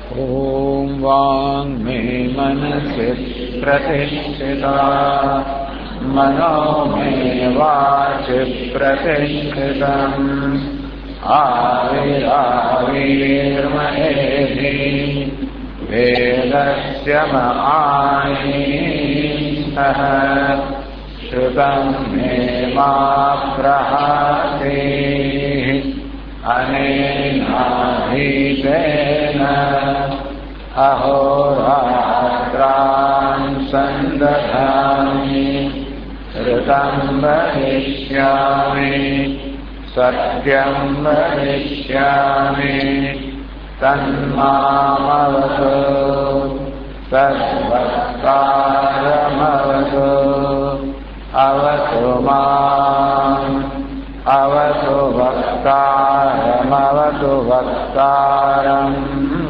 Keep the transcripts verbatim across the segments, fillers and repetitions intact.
ॐ वाङ्मे मनसि प्रतिष्ठिता मनो मे वाचि प्रतिष्ठितम् आविराविर्महेधि वेदस्य महानीतः श्रुतं मे मा प्रहाति अनेनाधीतेन अहोरात्रान् सन्दधामि ऋतं वदिष्यामि सत्यं वदिष्यामि तन्मामवतु तद्वक्तारमवतु अवतु माम् अवतु वक्तारमवतु वक्तारम्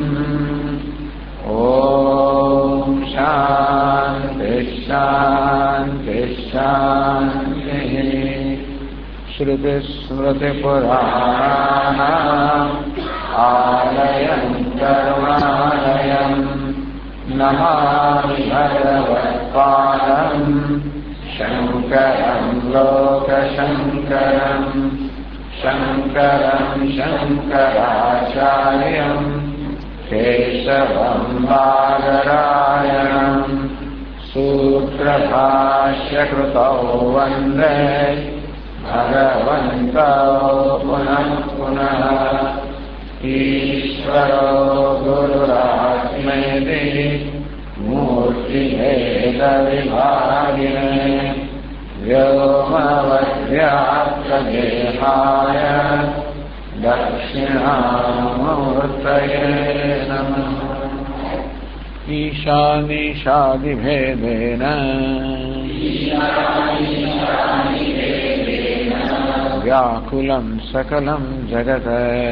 ॐ शान्ति शान्ति शान्तिः। श्रुतिस्मृतिपुराणानाम् आलयं करुणालयं नमामि भगवत्पादम् शङ्करं लोकशङ्करं शङ्करं शङ्कराचार्यं केशवं बादरायणं सूत्रभाष्यकृतौ वन्दे भगवन्तौ पुनः पुनः। ईश्वरो गुरुरात्मेति मूर्तिभेदविभागिने व्योमवद्व्याप्तदेहाय दक्षिणामूर्तये नमः। ईशानीशादिभेदेन व्याकुलं सकलं जगत्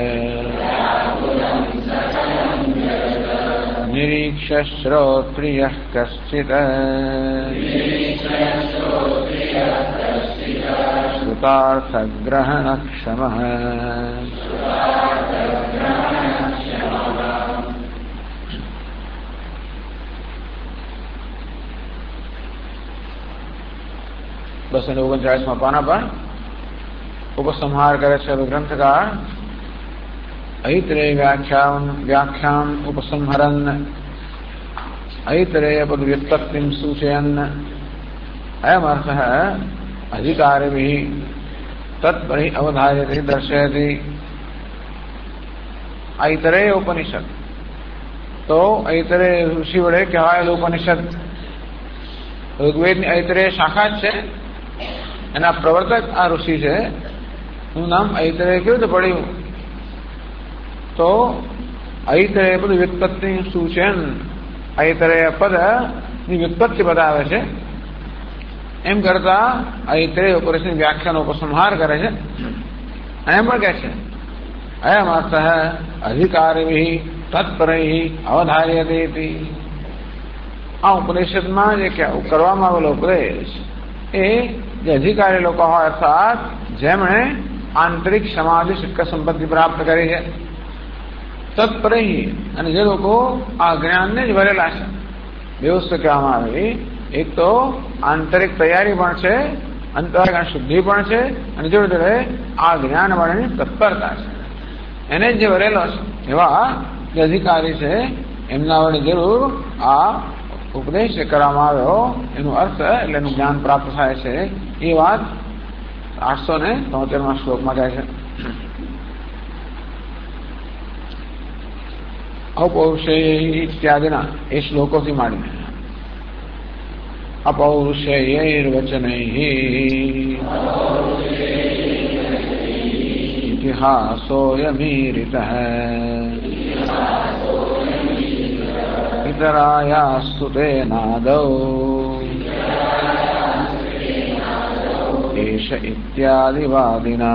निरीक्ष्य श्रोत्रियः कश्चित् श्रुतार्थग्रहणक्षमः। बस ओगणचाळीसમાં पाना पर उपसंहार करे છે ગ્રંથકાર ऐतरेय व्याख्यान व्याख्यान उपसंहरन् ऐतरेय पद व्युत्पत्तिं सूचयन् अयमर्थः अधिकारिभिः तत्परि अवधार्यते दर्शयति। ऐतरेय उपनिषद तो ऐतरेय ऋषि वडे कहेल उपनिषद ऋग्वेद ની ऐतरेय शाखा છે એના પ્રવર્તક આ ઋષિ છે એનું નામ ऐतरेय કેવી રીતે પડ્યું तो ऐतरेय पद व्युत्पत्ति सूचन ऐतरेय पद व्युत्पत्ति बतावे छे एम करता ऐतरेय उपनिषद व्याख्यान उपसंहार करे छे। एम पण कहे छे अयम अर्थः अधिकारिभिः तत्परैः अवधार्यते। आ उपनिषद में जे करवामां आवेलो उपदेश ए जे अधिकारी लोग होय अर्थात जेमणे आंतरिक समाधि सिद्ध संपत्ति प्राप्त करी है तत्परे ही અને જે લોકો આ જ્ઞાનને જ ભરેલા છે બે વસ્તુ કહેવામાં આવી। એક તો આંતરિક તૈયારી પણ છે અંતઃકરણ શુદ્ધિ પણ છે અને જોડે જોડે આ જ્ઞાન વાળાની તત્પરતા છે એને જે ભરેલો છે એવા જે અધિકારી છે એમના વડે જરૂર આ ઉપદેશ કરવામાં આવ્યો એનો અર્થ એટલે એનું જ્ઞાન પ્રાપ્ત થાય છે એ વાત આઠસો ને તોતેરમાં શ્લોકમાં કહે છે। अपौरुषेय इत्यादिना ये श्लोकों से माड़ी अपौरुषेयैर्वचनैः इतिहासोऽयमीरितः इतरायास्तु तेनादौ एष इत्यादिवादिना।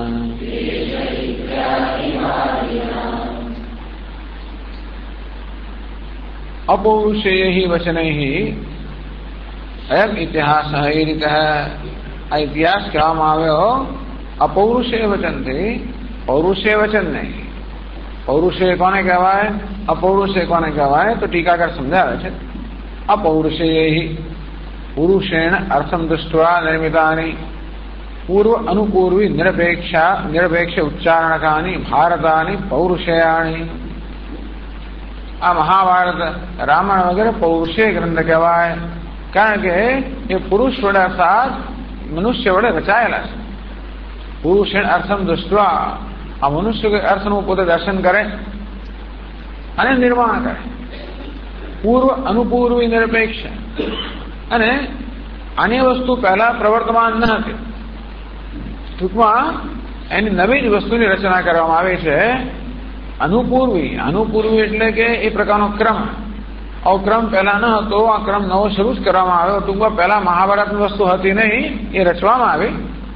अपौरुषेय ही वचन ही अयम इतिहास इतिहास कहेवामां आव्यो अपौरुषेय वचन थी पौरुषेय वचन नहीं। પૌરુષેય કોને કહેવાય, અપૌરુષેય કોને કહેવાય? તો ટીકાકાર સમજાવે છે. अपौरुषेयैः पुरुषेण अर्थम दृष्ट्वा निर्मितानि पूर्व अनुपूर्वी निरपेक्षा निरपेक्ष उच्चारणकानि भारतानि पौरुषेयाणि. आ महाभारत रामायण वगैरह पौरुषेय ग्रंथ कहेवाय, कारण के ये पुरुष वडे साथ मनुष्य वडे रचायेला छे. पुरुषेण अर्थम दृष्ट्वा आ मनुष्य के अर्थનું પોતે દર્શન કરે અને નિર્માણ કરે. પૂર્વ અનુપૂર્વી નિરપેક્ષ, અને આની વસ્તુ પહેલા પ્રવર્તમાન ન હતી. ટૂંકમાં એની નવી જ વસ્તુની રચના કરવામાં આવે છે. અનુપૂર્વી, અનુપૂર્વી એટલે કે એ પ્રકારનો ક્રમ, આવો ક્રમ પહેલા ન હતો, આ ક્રમ નવો શરૂ જ કરવામાં આવ્યો. ટૂંકમાં પહેલા મહાભારતની વસ્તુ હતી નહીં, એ રચવામાં આવી.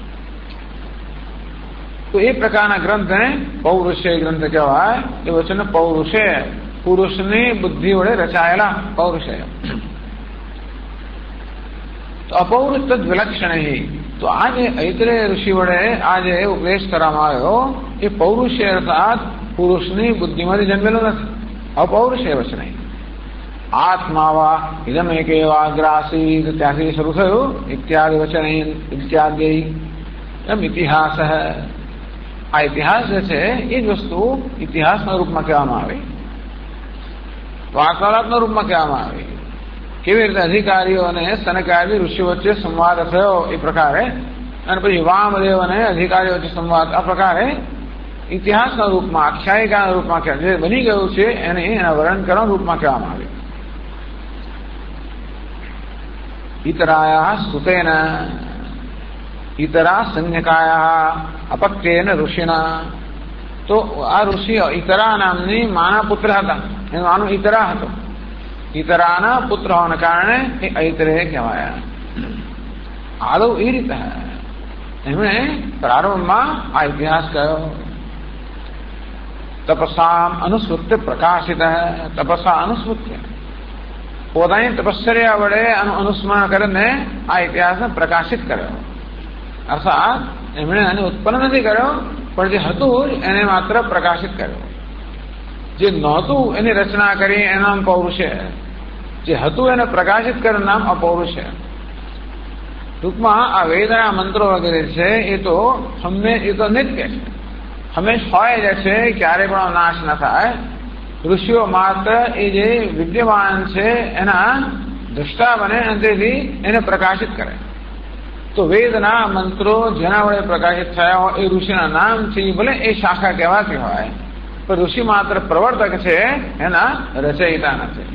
તો એ પ્રકારના ગ્રંથને પૌરુષેય ગ્રંથ કહેવાય. એ વચન પૌરુષેય, પુરુષની બુદ્ધિ વડે રચાયેલા પૌરુષેય. તો અપૌરુષ તદ વિલક્ષણ. તો આ જે ઐતરેય ઋષિ વડે આ જે ઉપદેશ કરવામાં આવ્યો એ પૌરુષેય અર્થાત પુરુષની બુદ્ધિમાંથી જન્મેલો નથી. અપૌરુષેય વચન આત્મા વા ઇદમેકેવાગ્રાસીત, ત્યાંથી શરૂ થયું ઇત્યાદિ વચન ઇત્યાદિ એમ ઇતિહાસ. આ ઇતિહાસ જે છે એ જ વસ્તુ ઇતિહાસના રૂપમાં કહેવામાં આવી, વાર્તાલાપના રૂપમાં કહેવામાં આવી. કેવી રીતે અધિકારીઓ અને સનકાદી ઋષિ વચ્ચે સંવાદ થયો એ પ્રકારે, અને પછી વામદેવ અને અધિકારીઓ વચ્ચે સંવાદ, આ પ્રકારે ઇતિહાસના રૂપમાં, આખ્યાયિકાના રૂપમાં જે બની ગયું છે એને એના વર્ણન કરવાના રૂપમાં કહેવામાં આવ્યું. ઇતરાયા સુતેન ઇતરા સંજ્ઞકાયા અપત્યેન ઋષિના. તો આ ઋષિ ઇતરા નામની માના પુત્ર હતા, એનું નામ ઇતરા હતો. ઇતરાના પુત્ર હોવાના કારણે એ ઐતરેય કહેવાયા. આદૌ એ રીતે એમણે પ્રારંભમાં આ ઇતિહાસ કહ્યો. તપસામ અનુસ્મૃત્ય પ્રકાશિત, તપસા અનુસ્મૃત્ય, પોતાની તપશ્ચર્યા વડે અનુસ્મરણ કરીને આ ઇતિહાસને પ્રકાશિત કર્યો. અર્થાત એમણે આને ઉત્પન્ન નથી કર્યો, પણ જે હતું એને માત્ર પ્રકાશિત કર્યો. જે નહોતું એની રચના કરી એનું નામ પૌરુષેય, જે હતું એને પ્રકાશિત કર્યું નામ અપૌરુષેય. ટૂંકમાં આ વેદના મંત્રો વગેરે છે એ તો હંમેશ, એ તો નિત્ય છે, હંમેશ હોય જ છે, ક્યારે પણ નાશ ન થાય. ઋષિઓ માત્ર એ જે વિદ્યમાન છે એના દ્રષ્ટા બને અને તેથી એને પ્રકાશિત કરે. તો વેદના મંત્રો જેના વડે પ્રકાશિત થયા હોય એ ઋષિના નામ છે. ભલે એ શાખા કહેવાતી હોય, પણ ઋષિ માત્ર પ્રવર્તક છે, એના રચયિતા નથી.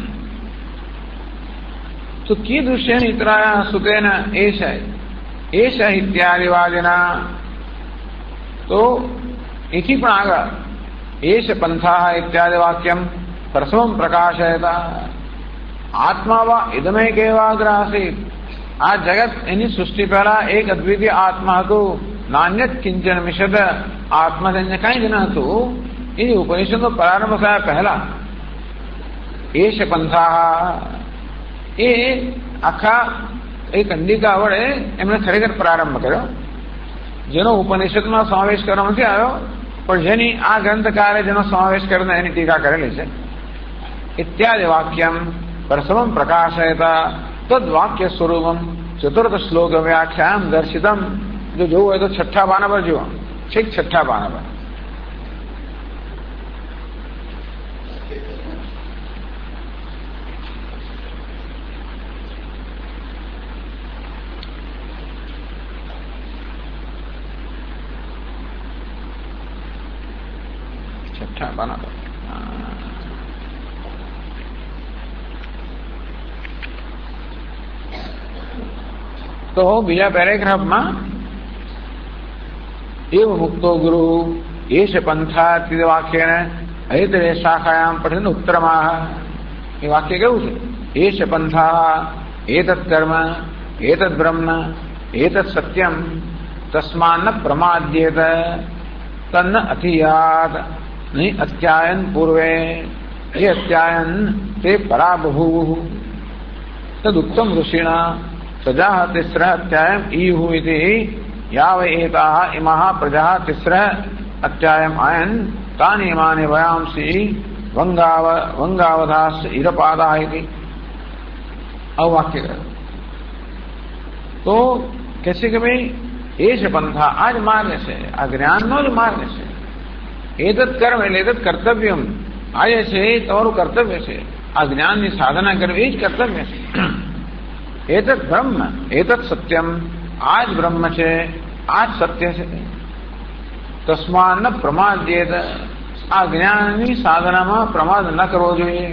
તો કીદૃશ્યેન ઇતરાયા સુતેન એષ એષ ઇત્યાદિવાદિના. તો એથી પણ આગળ એષ પંથા ઇત્યાદિ વાક્યમ પ્રથમ પ્રકાશયતા આત્મા વા ઇદમેકેવાગ્રાસીત. આ જગત એની સૃષ્ટિ પહેલા એક અદ્વિતીય આત્મા હતું, નાન્યત કિંચન મિશદ. આત્માજન્ય કઈ જ ન હતું. એ ઉપનિષદનો પ્રારંભ થયા પહેલા એષ પંથા, એ આખા એ કંડિકા વડે એમણે ખરેખર પ્રારંભ કર્યો, જેનો ઉપનિષદમાં સમાવેશ કરવા નથી આવ્યો, પણ જેની આ ગ્રંથકારે જેનો સમાવેશ કરીને એની ટીકા કરેલી છે. ઇત્યાદિ વાક્યમ પ્રથમ પ્રકાશયતા તદ વાક્ય સ્વરૂપમ ચતુર્થ શ્લોક વ્યાખ્યાન દર્શિતમ. જો જોવું હોય તો છઠ્ઠા પાના પર જુઓ, છેક છઠ્ઠા પાના પર. છઠ્ઠા પાના પર તો બીજા પેરેગ્રાફમાં એવ મુક્તો ગુરુ એષ પંથા વાક્ય ઐતરેય શાખાયામ પઠન ઉત્તરમાહ. એ વાક્ય કેવું છે? એષ પંથા એતત કર્મ એતત બ્રહ્મ એતત સત્યમ તસ્માન્ન પ્રમાદ્યેત તન્ન અધિયાત નહીં અત્યાયન પૂર્વે એ અત્યાયન તે પરા બભૂવ તદુક્તમ ઋષિણા પ્રજા તિસ્ર અત્યાયમ ઈહુ ઇતિ યાવ એતાઃ ઇમાઃ પ્રજા તિસ્ર અત્યાયમ આયન तानि इमानि वयांसि वंगाव वंगावधास ईरपादा इति अवाक्य। तो कैसे कि भाई एष पंथा आज मार्ग से अज्ञान नो जो मार्ग से एतत् कर्म एतत् कर्तव्यम आज से तोर कर्तव्य से अज्ञान की साधना करवे ज कर्तव्य से एतत् ब्रह्म एतत् सत्यम आज ब्रह्म છે आज सत्य છે तस्मात् न प्रमाद्येत આ જ્ઞાનની સાધનામાં પ્રમાદ ન કરવો જોઈએ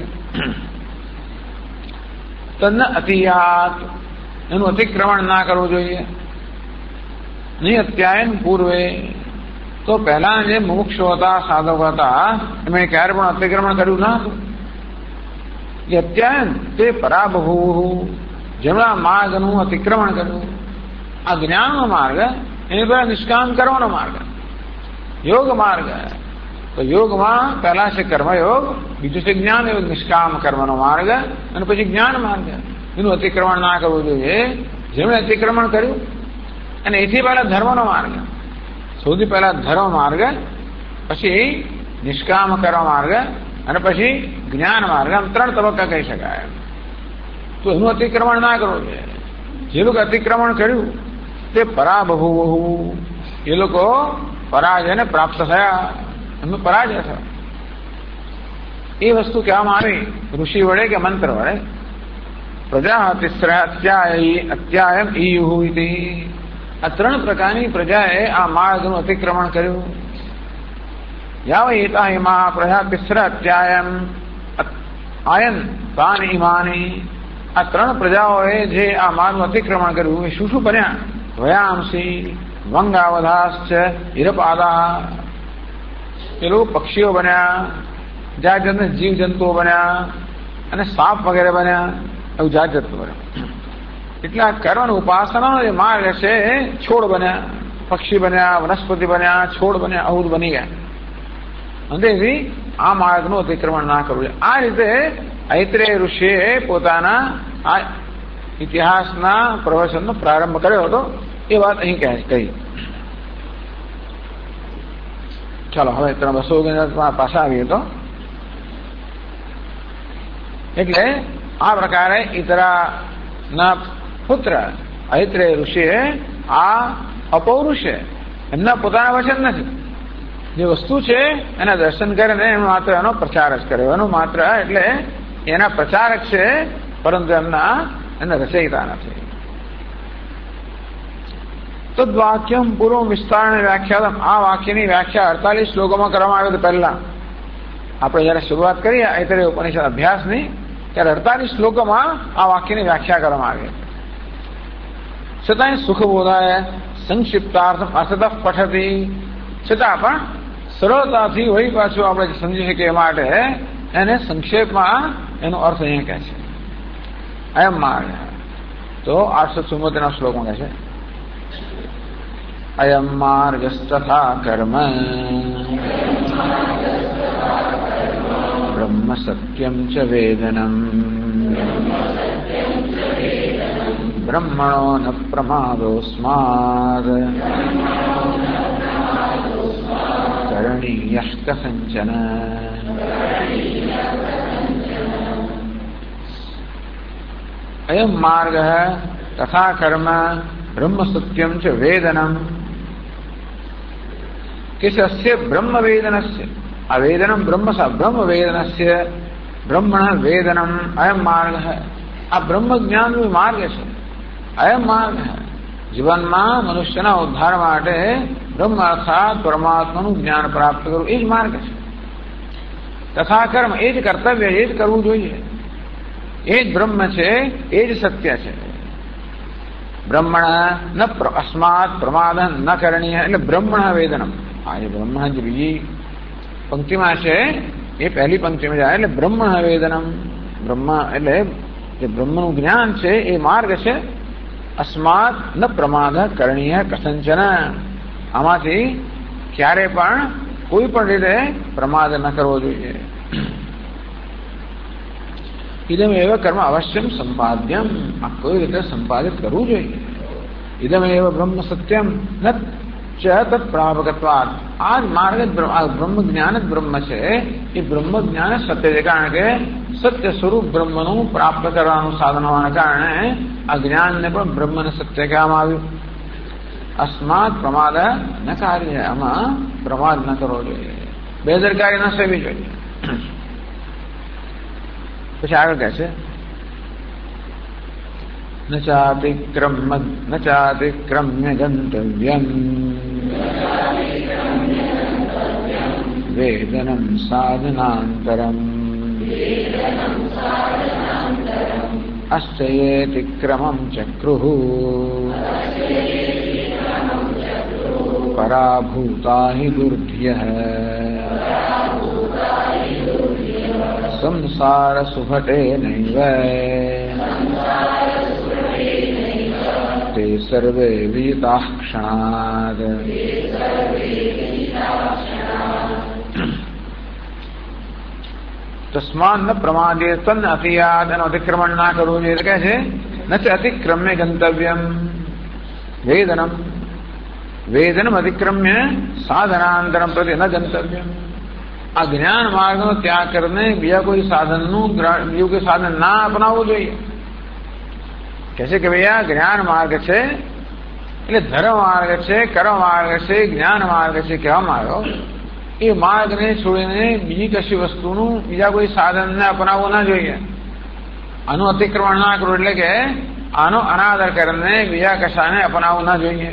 તન્ન અતિયાત એનું અતિક્રમણ ના કરવું જોઈએ નહીં અત્યાયન પૂર્વે તો પહેલા જે મુમુક્ષુ હતા સાધકો હતા એમણે ક્યારે પણ અતિક્રમણ કર્યું ના હતું એ અત્યાયન તે પરાબહુ જેમના માર્ગનું અતિક્રમણ કર્યું આ જ્ઞાનનો માર્ગ એની પર નિષ્કામ કરવાનો માર્ગ યોગ માર્ગ તો યોગમાં પહેલા છે કર્મયોગ બીજું છે જ્ઞાન યોગ નિષ્કામ કર્મનો માર્ગ અને પછી જ્ઞાન માર્ગ એનું અતિક્રમણ ના કરવું જોઈએ જેમણે અતિક્રમણ કર્યું અને એથી પહેલા ધર્મનો માર્ગ સૌથી પહેલા ધર્મ માર્ગ પછી નિષ્કામ કર્મ માર્ગ અને પછી જ્ઞાન માર્ગ આમ ત્રણ તબક્કા કહી શકાય તો એનું અતિક્રમણ ના કરવું જોઈએ જે લોકો અતિક્રમણ કર્યું તે પરાબહુ એ લોકો પરાજયને પ્રાપ્ત થયા એમનો પરાજય થયો એ વસ્તુ કહેવામાં આવી ઋષિ વડે કે મંત્ર વડે પ્રજા તિસ્ર અત્યાય અત્યાયમ ઈયુહુ ઇતિ આ ત્રણ પ્રકારની પ્રજાએ આ માર્ગનું અતિક્રમણ કર્યું યાવ એતા ઇમા પ્રજા તિસ્ર અત્યાયમ આયન તાન ઇમાની આ ત્રણ પ્રજાઓએ જે આ માર્ગનું અતિક્રમણ કર્યું એ શું શું બન્યા વયાંસી વંગાવધાશ્ચ ઈરપાદા એ લોકો પક્ષીઓ બન્યા જાત જાતના જીવ જંતુઓ બન્યા અને સાપ વગેરે બન્યા એવું જાત જાતનું બન્યું એટલે આ કર્મ ઉપાસનાનો જે માર્ગ છે છોડ બન્યા પક્ષી બન્યા વનસ્પતિ બન્યા છોડ બન્યા અહુદ બની ગયા અંતેથી આ માર્ગનું અતિક્રમણ ના કરવું જોઈએ આ રીતે ઐત્રેય ઋષિએ પોતાના આ ઇતિહાસના પ્રવચનનો પ્રારંભ કર્યો હતો એ વાત અહીં કહી ચાલો હવે ત્રણ બસો ઓગણસાઠમાં પાછા આવીએ તો એટલે આ પ્રકારે ઇતરાના પુત્ર ઐત્રેય ઋષિએ આ અપૌરુષે એમના પોતાના વચન નથી જે વસ્તુ છે એના દર્શન કરીને એનો માત્ર એનો પ્રચાર જ કર્યો એનો માત્ર એટલે એના પ્રચારક છે પરંતુ એમના એના રચયિતા નથી તદ્વાક્યમ પૂર્વ વિસ્તાર વ્યાખ્યા આ વાક્યની વ્યાખ્યા અડતાલીસ શ્લોકોમાં કરવામાં આવી પહેલા આપણે જયારે શરૂઆત કરી ઐતરેય ઉપનિષદ અભ્યાસની ત્યારે અડતાલીસ શ્લોકોમાં આ વાક્યની વ્યાખ્યા કરવામાં આવી છતાં સુખબોધાય સંક્ષિપ્તાર્થ અસત પઠતી છતાં પણ સરળતાથી વળી પાછું આપણે સમજી શકીએ માટે એને સંક્ષેપમાં એનો અર્થ અહીંયા કહે છે અયમ માર્ગ તો આઠસો ચુમ્મોતેરના શ્લોકમાં કહે છે અયમ માર્ગસ્તથા કર્મ બ્રહ્મ સત્યમ ચ વેદનમ બ્રહ્મણો ન પ્રમાદોસ્માદ કરણીયઃ કથંચન અયમ માર્ગ તથા કર્મ બ્રહ્મ સત્યમ ચ વેદનમ किसस्य ब्रह्म वेदनस्य अवेदनम ब्रह्म सा ब्रह्म वेदनस्य ब्रह्मण वेदनम अयम मार्ग है आ ब्रह्म ज्ञान नो मार्ग है अयम मार्ग है जीवन में मनुष्यना उद्धार माटे ब्रह्म अर्थात परमात्माનું જ્ઞાન પ્રાપ્ત કરવું એ જ માર્ગ છે તથા કર્મ એ જ કર્તવ્ય એ જ કરવું જોઈએ એ જ બ્રહ્મ છે એ જ સત્ય છે બ્રહ્મણ ન અસ્માત પ્રમાદ ન કરણીય એટલે બ્રહ્મણ વેદનમ આ જે બ્રહ્મ જે બીજી પંક્તિમાં છે એ પહેલી પંક્તિમાં જાય એટલે બ્રહ્મ વેદનમ બ્રહ્મ એટલે જે બ્રહ્મનું જ્ઞાન છે એ માર્ગ છે અસ્માત ન પ્રમાદ કરણીય કથંચન આમાંથી ક્યારે પણ કોઈ પણ રીતે પ્રમાદ ન કરવો જોઈએ ઇદમ એવ કર્મ અવશ્યમ સંપાદ્યમ આ કોઈ રીતે સંપાદિત કરવું જોઈએ ઇદમ એવ બ્રહ્મ સત્યમ ન ચ તત્પ્રાપકત્વાत् આ માર્ગ બ્રહ્મ જ્ઞાન જ બ્રહ્મ છે. એ બ્રહ્મ જ્ઞાન સત્ય છે, કારણ કે સત્ય સ્વરૂપ બ્રહ્મનું પ્રાપ્ત કરવાનું સાધન હોવાને કારણે આ જ્ઞાનને પણ બ્રહ્મને સત્ય કહેવામાં આવ્યું. અસ્માત પ્રમાદ ન કાર્ય, આમાં પ્રમાદ ન કરવો જોઈએ, બેદરકારી ન સેવી જોઈએ. પછી આગળ કહે છે ન ચાતિક્રમ ન ચાતિક્રમ્ય ગંતવ્યમ વેદનમ સાધનાંતરમ અશ્ચયેતિક્રમં ચક્રુઃ પરાભૂતા હિ દુર્ધ્યઃ સંસાર સુભટે નૈવ તે સર્વે વિહિતાઃ ક્ષણાદ. તસ્માન ન પ્રમાદે તન અતિયાદ, એનું અતિક્રમણ ના કરવું જોઈએ. કહે છે ન ચ અતિક્રમ્ય ગંતવ્યમ વેદનમ વેદનમ અતિક્રમ્ય સાધનાંતરમ પ્રતિ ન ગંતવ્યમ. આ જ્ઞાન માર્ગનો ત્યાગ કરીને બીજા કોઈ સાધનનું બીજું કોઈ સાધન ના અપનાવવું જોઈએ. કહે છે કે ભાઈ આ જ્ઞાન માર્ગ છે એટલે ધર્મ માર્ગ છે, કર્મ માર્ગ છે, જ્ઞાન માર્ગ છે કહેવામાં આવ્યો. એ માર્ગને છોડીને બીજી કશી વસ્તુનું બીજા કોઈ સાધનને અપનાવવું ના જોઈએ. આનું અતિક્રમણ ના કરવું, એટલે કે આનો અનાદર કરીને બીજા કશાને અપનાવવું ના જોઈએ.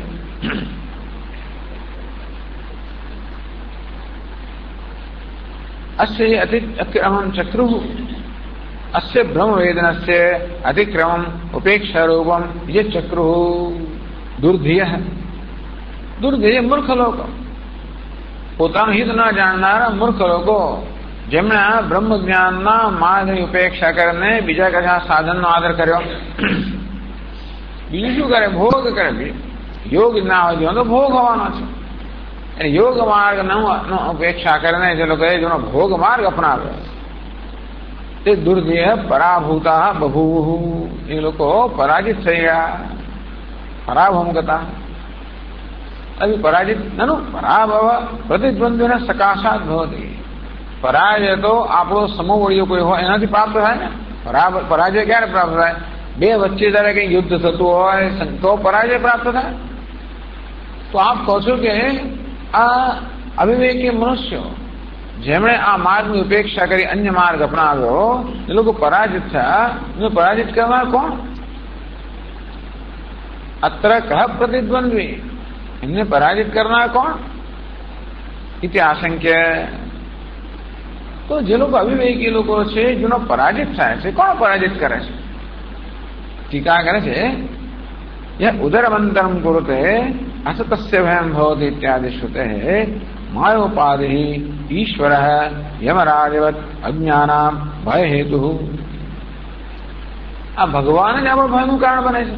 અસ્ય અતિક્રમં ચક્રુઃ અસ્ય બ્રહ્મવેદનસ્ય અતિક્રમમ ઉપેક્ષારૂપમ યે ચક્રુઃ દુર્ધ્યઃ. દુર્ધ્યય મૂર્ખ લોકો, પોતાનું હિત ના જાણનારા મૂર્ખ લોકો, જેમણે બ્રહ્મ જ્ઞાનના માર્ગની ઉપેક્ષા કરીને બીજા કશા સાધનનો આદર કર્યો. બીજું શું કરે? ભોગ કરે. યોગ ના હોય તો ભોગ હોવાનો છે. યોગ માર્ગ ઉપેક્ષા કરીને જે લોકોએ જેનો ભોગ માર્ગ અપનાવ્યો તે દુર્ધ્ય પરાભૂતા બભૂવ. એ લોકો પરાજિત થઈ ગયા. પરાભમ ગતા અભી પરાજિત નनु પરાભવ પ્રતિદ્વંદ્વિના સકાશાત ભવતી. પરાજય તો આપણો સમોવડીયો કોઈ હોય એનાથી પ્રાપ્ત થાય ને. પરાજય ક્યારે પ્રાપ્ત થાય? બે વચ્ચે જયારે કઈ યુદ્ધ થતું હોય તો પરાજય પ્રાપ્ત થાય. તો આપ કહો છો કે આ અવિવેકી મનુષ્યો જેમણે આ માર્ગની ઉપેક્ષા કરી અન્ય માર્ગ અપનાવ્યો એ લોકો પરાજિત થયા. પરાજિત કરનાર કોણ? અત્ર કહ પ્રતિદ્વંદ્વી. એમને પરાજિત કરનાર કોણ? ઇતિ આશંક્ય. તો જે લોકો અવિવેકી લોકો છે જેનો પરાજિત થાય છે, કોણ પરાજિત કરે છે? ટીકા કરે છે यह उदरमंतरम कुरुते असतस्य भयम भवति इत्यादि श्रुते मायोपाधि ईश्वर यमराजवत अज्ञानाम भय हेतु. આ ભગવાન જ આપણું ભયનું કારણ બને છે.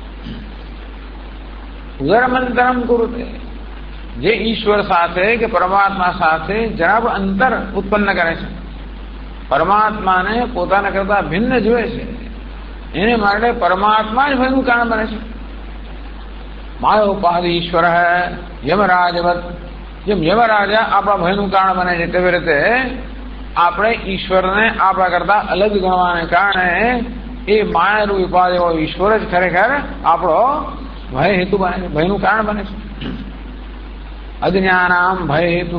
ઉદરમંતરમ કુરુતે, જે ઈશ્વર સાથે કે પરમાત્મા સાથે જરા પણ અંતર ઉત્પન્ન કરે છે, પરમાત્માને પોતાના કરતા ભિન્ન જુએ છે, એને માટે પરમાત્મા જ ભયનું કારણ બને છે. માયોપાધિ ઈશ્વર યમરાજવત, જેમ યમરાજા આપણા ભયનું કારણ બને છે તેવી રીતે આપણે ઈશ્વરને આપણા કરતા અલગ ગણવાને કારણે એ માયારૂપ ઉપાધિ ઈશ્વર જ ખરેખર આપણો ભય હેતુ બને છે, ભયનું કારણ બને છે. અજ્ઞાનામ ભય હેતુ,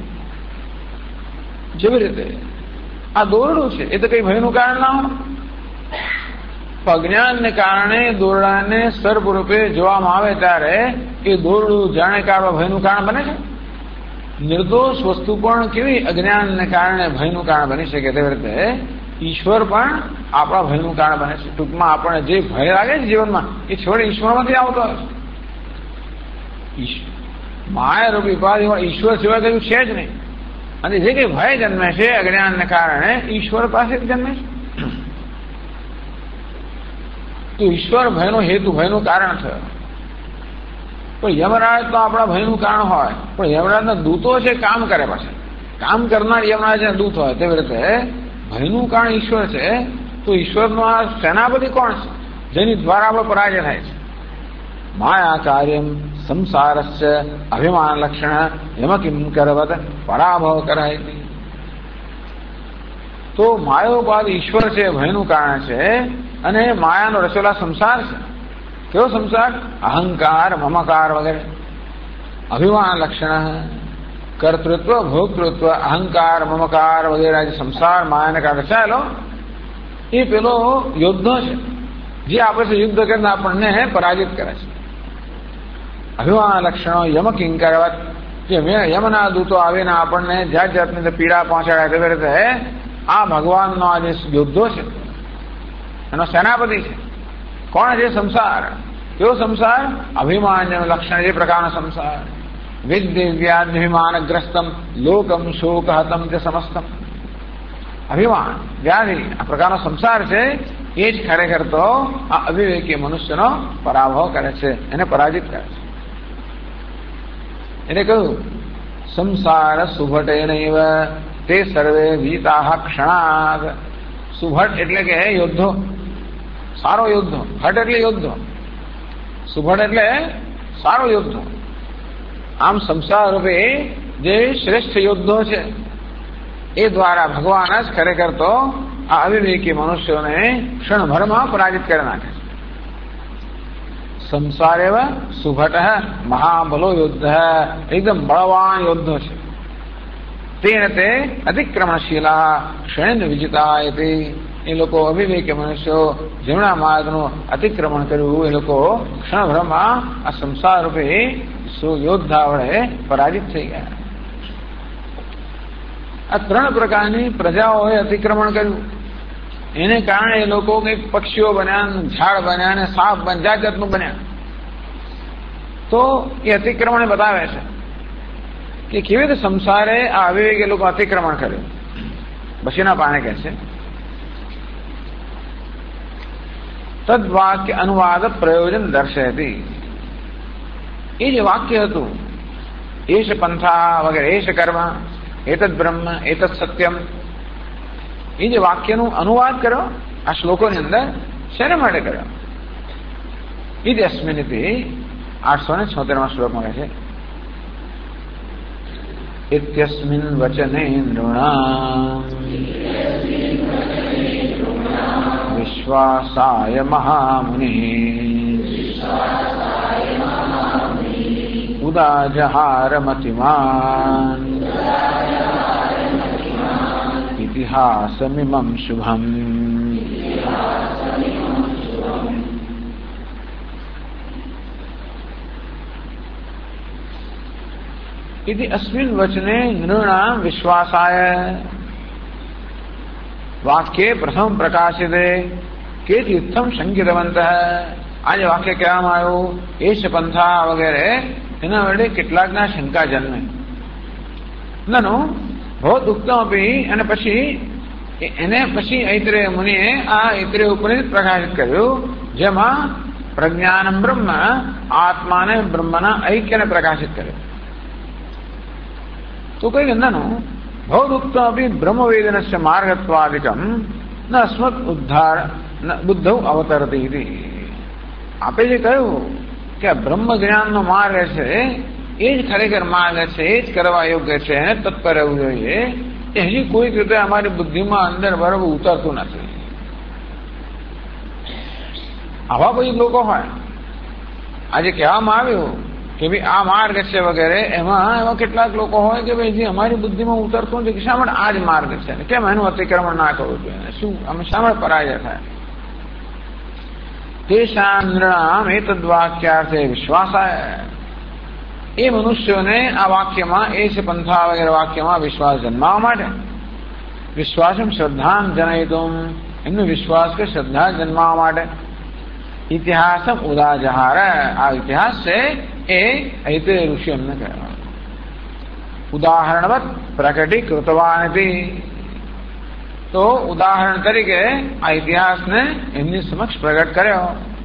જેવી રીતે આ દોરડું છે એ તો કઈ ભયનું કારણ ના હોય. અજ્ઞાનને કારણે દોરડાને સર્પ રૂપે જોવામાં આવે ત્યારે એ દોરડું જાણે કે આપણા ભયનું કારણ બને છે. નિર્દોષ વસ્તુ પણ કેવી અજ્ઞાનને કારણે ભયનું કારણ બની શકે તેવી રીતે ઈશ્વર પણ આપણા ભયનું કારણ બને છે. ટૂંકમાં આપણને જે ભય લાગે છે જીવનમાં એ છોડે ઈશ્વરમાંથી આવતો હોય છે. માયારૂપી ઉપાધિ ઈશ્વર સિવાય કયું છે જ નહીં. અને જે કઈ ભય જન્મે છે અજ્ઞાનને કારણે ઈશ્વર પાસે જ જન્મે છે. તો ઈશ્વર ભયનો હેતુ, ભયનું કારણ થયો. પણ યમરાજ તો આપણા ભયનું કારણ હોય, પણ યમરાજના દૂતો છે કામ કરે, પાછા કામ કરનાર યમરાજના દૂત હોય. તેવી રીતે ભયનું કારણ ઈશ્વર છે. તો ઈશ્વરનો આ સેનાપતિ કોણ છે જેની દ્વારા આપણો પરાજય થાય છે? માયા કાર્યમ સંસારસ્ય અભિમાન લક્ષણ યમ કિમ કરવત પરાભવ કરાય. તો માયોપાદ ઈશ્વર છે, ભયનું કારણ છે, અને માયાનો રચેલા સંસાર છે. કેવો સંસાર? અહંકાર, મમકાર વગેરે. અભિમાન લક્ષણ, કર્તૃત્વ, ભોક્તૃત્વ, અહંકાર, મમકાર વગેરે જે સંસાર માયાને કારણે રચાયેલો એ પેલો યોદ્ધો છે, જે આપણે યુદ્ધ કરીને આપણને પરાજિત કરે છે. અભિમાન લક્ષણો યમ કિંકરવત, જે યમના દૂતો આવીને આપણને જાત જાતની પીડા પહોંચાડે તેવી રીતે આ ભગવાનનો આ જે યોદ્ધો છે એનો સેનાપતિ છે. કોણ છે? સંસાર. કેવો સંસાર? અભિમાન લક્ષણ જે પ્રકારનો સંસાર. વિદ્યવ્યાધ્યભિમાનગ્રસ્તમ લોકમ શોક હતમ તે સમસ્તમ. અભિમાન વ્યાધિ આ પ્રકારનો સંસાર છે, એ જ ખરેખર તો આ અવિવેકી મનુષ્યનો પરાભવ કરે છે, એને પરાજિત કરે છે. એને કહ્યું સંસાર સુભટેનૈવ તે સર્વે વીતાહ ક્ષણાદ. સુભટ એટલે કે યોદ્ધો, સારો યોદ્ધો. ભટ્ટ એટલે યોદ્ધો, સુભટ એટલે સારો યોદ્ધો. આમ સંસાર રૂપે જે શ્રેષ્ઠ યોદ્ધો છે એ દ્વારા ભગવાન જ ખરેખર તો આ અવિવેકી મનુષ્યોને ક્ષણભરમાં પરાજિત કરી નાખે છે. સંસાર એવા સુભટ મહાબલો યોદ્ધ, એકદમ બળવાન યોદ્ધો છે. તેને તે અતિક્રમણશીલા ક્ષણેન વિજિતા. એ લોકો અવિવેકી મનુષ્યો જેમના માર્ગનું અતિક્રમણ કર્યું એ લોકો ક્ષણભરમાં આ સંસાર રૂપે યોદ્ધા વડે પરાજિત થઈ ગયા. આ ત્રણ પ્રકારની પ્રજાઓએ અતિક્રમણ કર્યું, એને કારણે એ લોકો કંઈક પક્ષીઓ બન્યા, ઝાડ બન્યા, અને સાપ બન્યા, જાત જાતનું બન્યા. તો એ અતિક્રમણ બતાવે છે કે કેવી રીતે સંસારે આ અવિવેકી લોકો અતિક્રમણ કર્યું. બસીના પાણે કહે છે તદ વાક્ય અનુવાદ પ્રયોજન દર્શયતી. એ જે વાક્ય હતું એશ પંથા વગેરે, એશ કર્મ, એતદ બ્રહ્મ, એતદ સત્યમ, એ જે વાક્યનું અનુવાદ કર્યો આ શ્લોકોની અંદર શેના માટે કર્યો? એ જ અસ્મિનિતિ આઠસો ને છોતેરમાં શ્લોકમાં કહે છે ઇત્યસ્મિન વચને નૃણામ વિશ્વાસાય મહામુનિ ઉદાજહાર મતિમાન ઇતિહાસમિમં શુભમ. इति अस्मिन् वचने नृणां विश्वासाय वाक्ये प्रथम प्रकाशिते केचित् इत्थं शंकितवन्तः. आज वाक्य કહેવામાં આવ્યું એશ પંથા વગેરે, એના વડે કેટલાકના શંકા જન્મે. નનો બહુત ઉત્તમ અપી, અને પછી એને પછી ઐત્રેય મુનિએ આ ઐત્રેય ઉપનિષદ પ્રકાશિત કર્યું, જેમાં પ્રજ્ઞાનમ બ્રહ્મ, આત્માને બ્રહ્મના ઐક્યને પ્રકાશિત કર્યું. તો કઈ ગંધાનું ભૌદુક્ત અપી બ્રહ્મવેદનસ્ય માર્ગત્વાદિકમ ન અસ્મત ઉદ્ધાર બુદ્ધૌ અવતરતી. આપે જે કહ્યું કે આ બ્રહ્મ જ્ઞાનનો માર્ગ છે એ જ ખરેખર માર્ગ છે, એ જ કરવા યોગ્ય છે, એને તત્પર રહેવું જોઈએ, એ હજી કોઈક રીતે અમારી બુદ્ધિમાં અંદર બરાબર ઉતરતું નથી. આવા કોઈ લોકો હોય, આજે કહેવામાં આવ્યું કે ભાઈ આ માર્ગ છે વગેરે, એમાં એવા કેટલાક લોકો હોય કે ભાઈ જે અમારી બુદ્ધિમાં ઉતરતું નથી કે શા માટે આ જ માર્ગ છે, કેમ એનું અતિક્રમણ ના કરવું જોઈએ, શું અમે શા માટે પરાજય થાય. તેષાં નૃણામ એતદ વાક્યાર્થે વિશ્વાસાય. એ મનુષ્યોને આ વાક્યમાં એ છે પંથા વગેરે વાક્યમાં વિશ્વાસ જન્માવા માટે, વિશ્વાસમ શ્રદ્ધામ જનયિતુમ, એમનો વિશ્વાસ કે શ્રદ્ધા જન્માવા માટે. ઇતિહાસમ ઉદાજહાર, આ ઇતિહાસ છે એ ઐત્રેય ઋષિ એમને કહેવાય. ઉદાહરણવત પ્રકટીકૃતવાન હતી. તો ઉદાહરણ તરીકે આ ઇતિહાસને એમની સમક્ષ પ્રગટ કર્યો.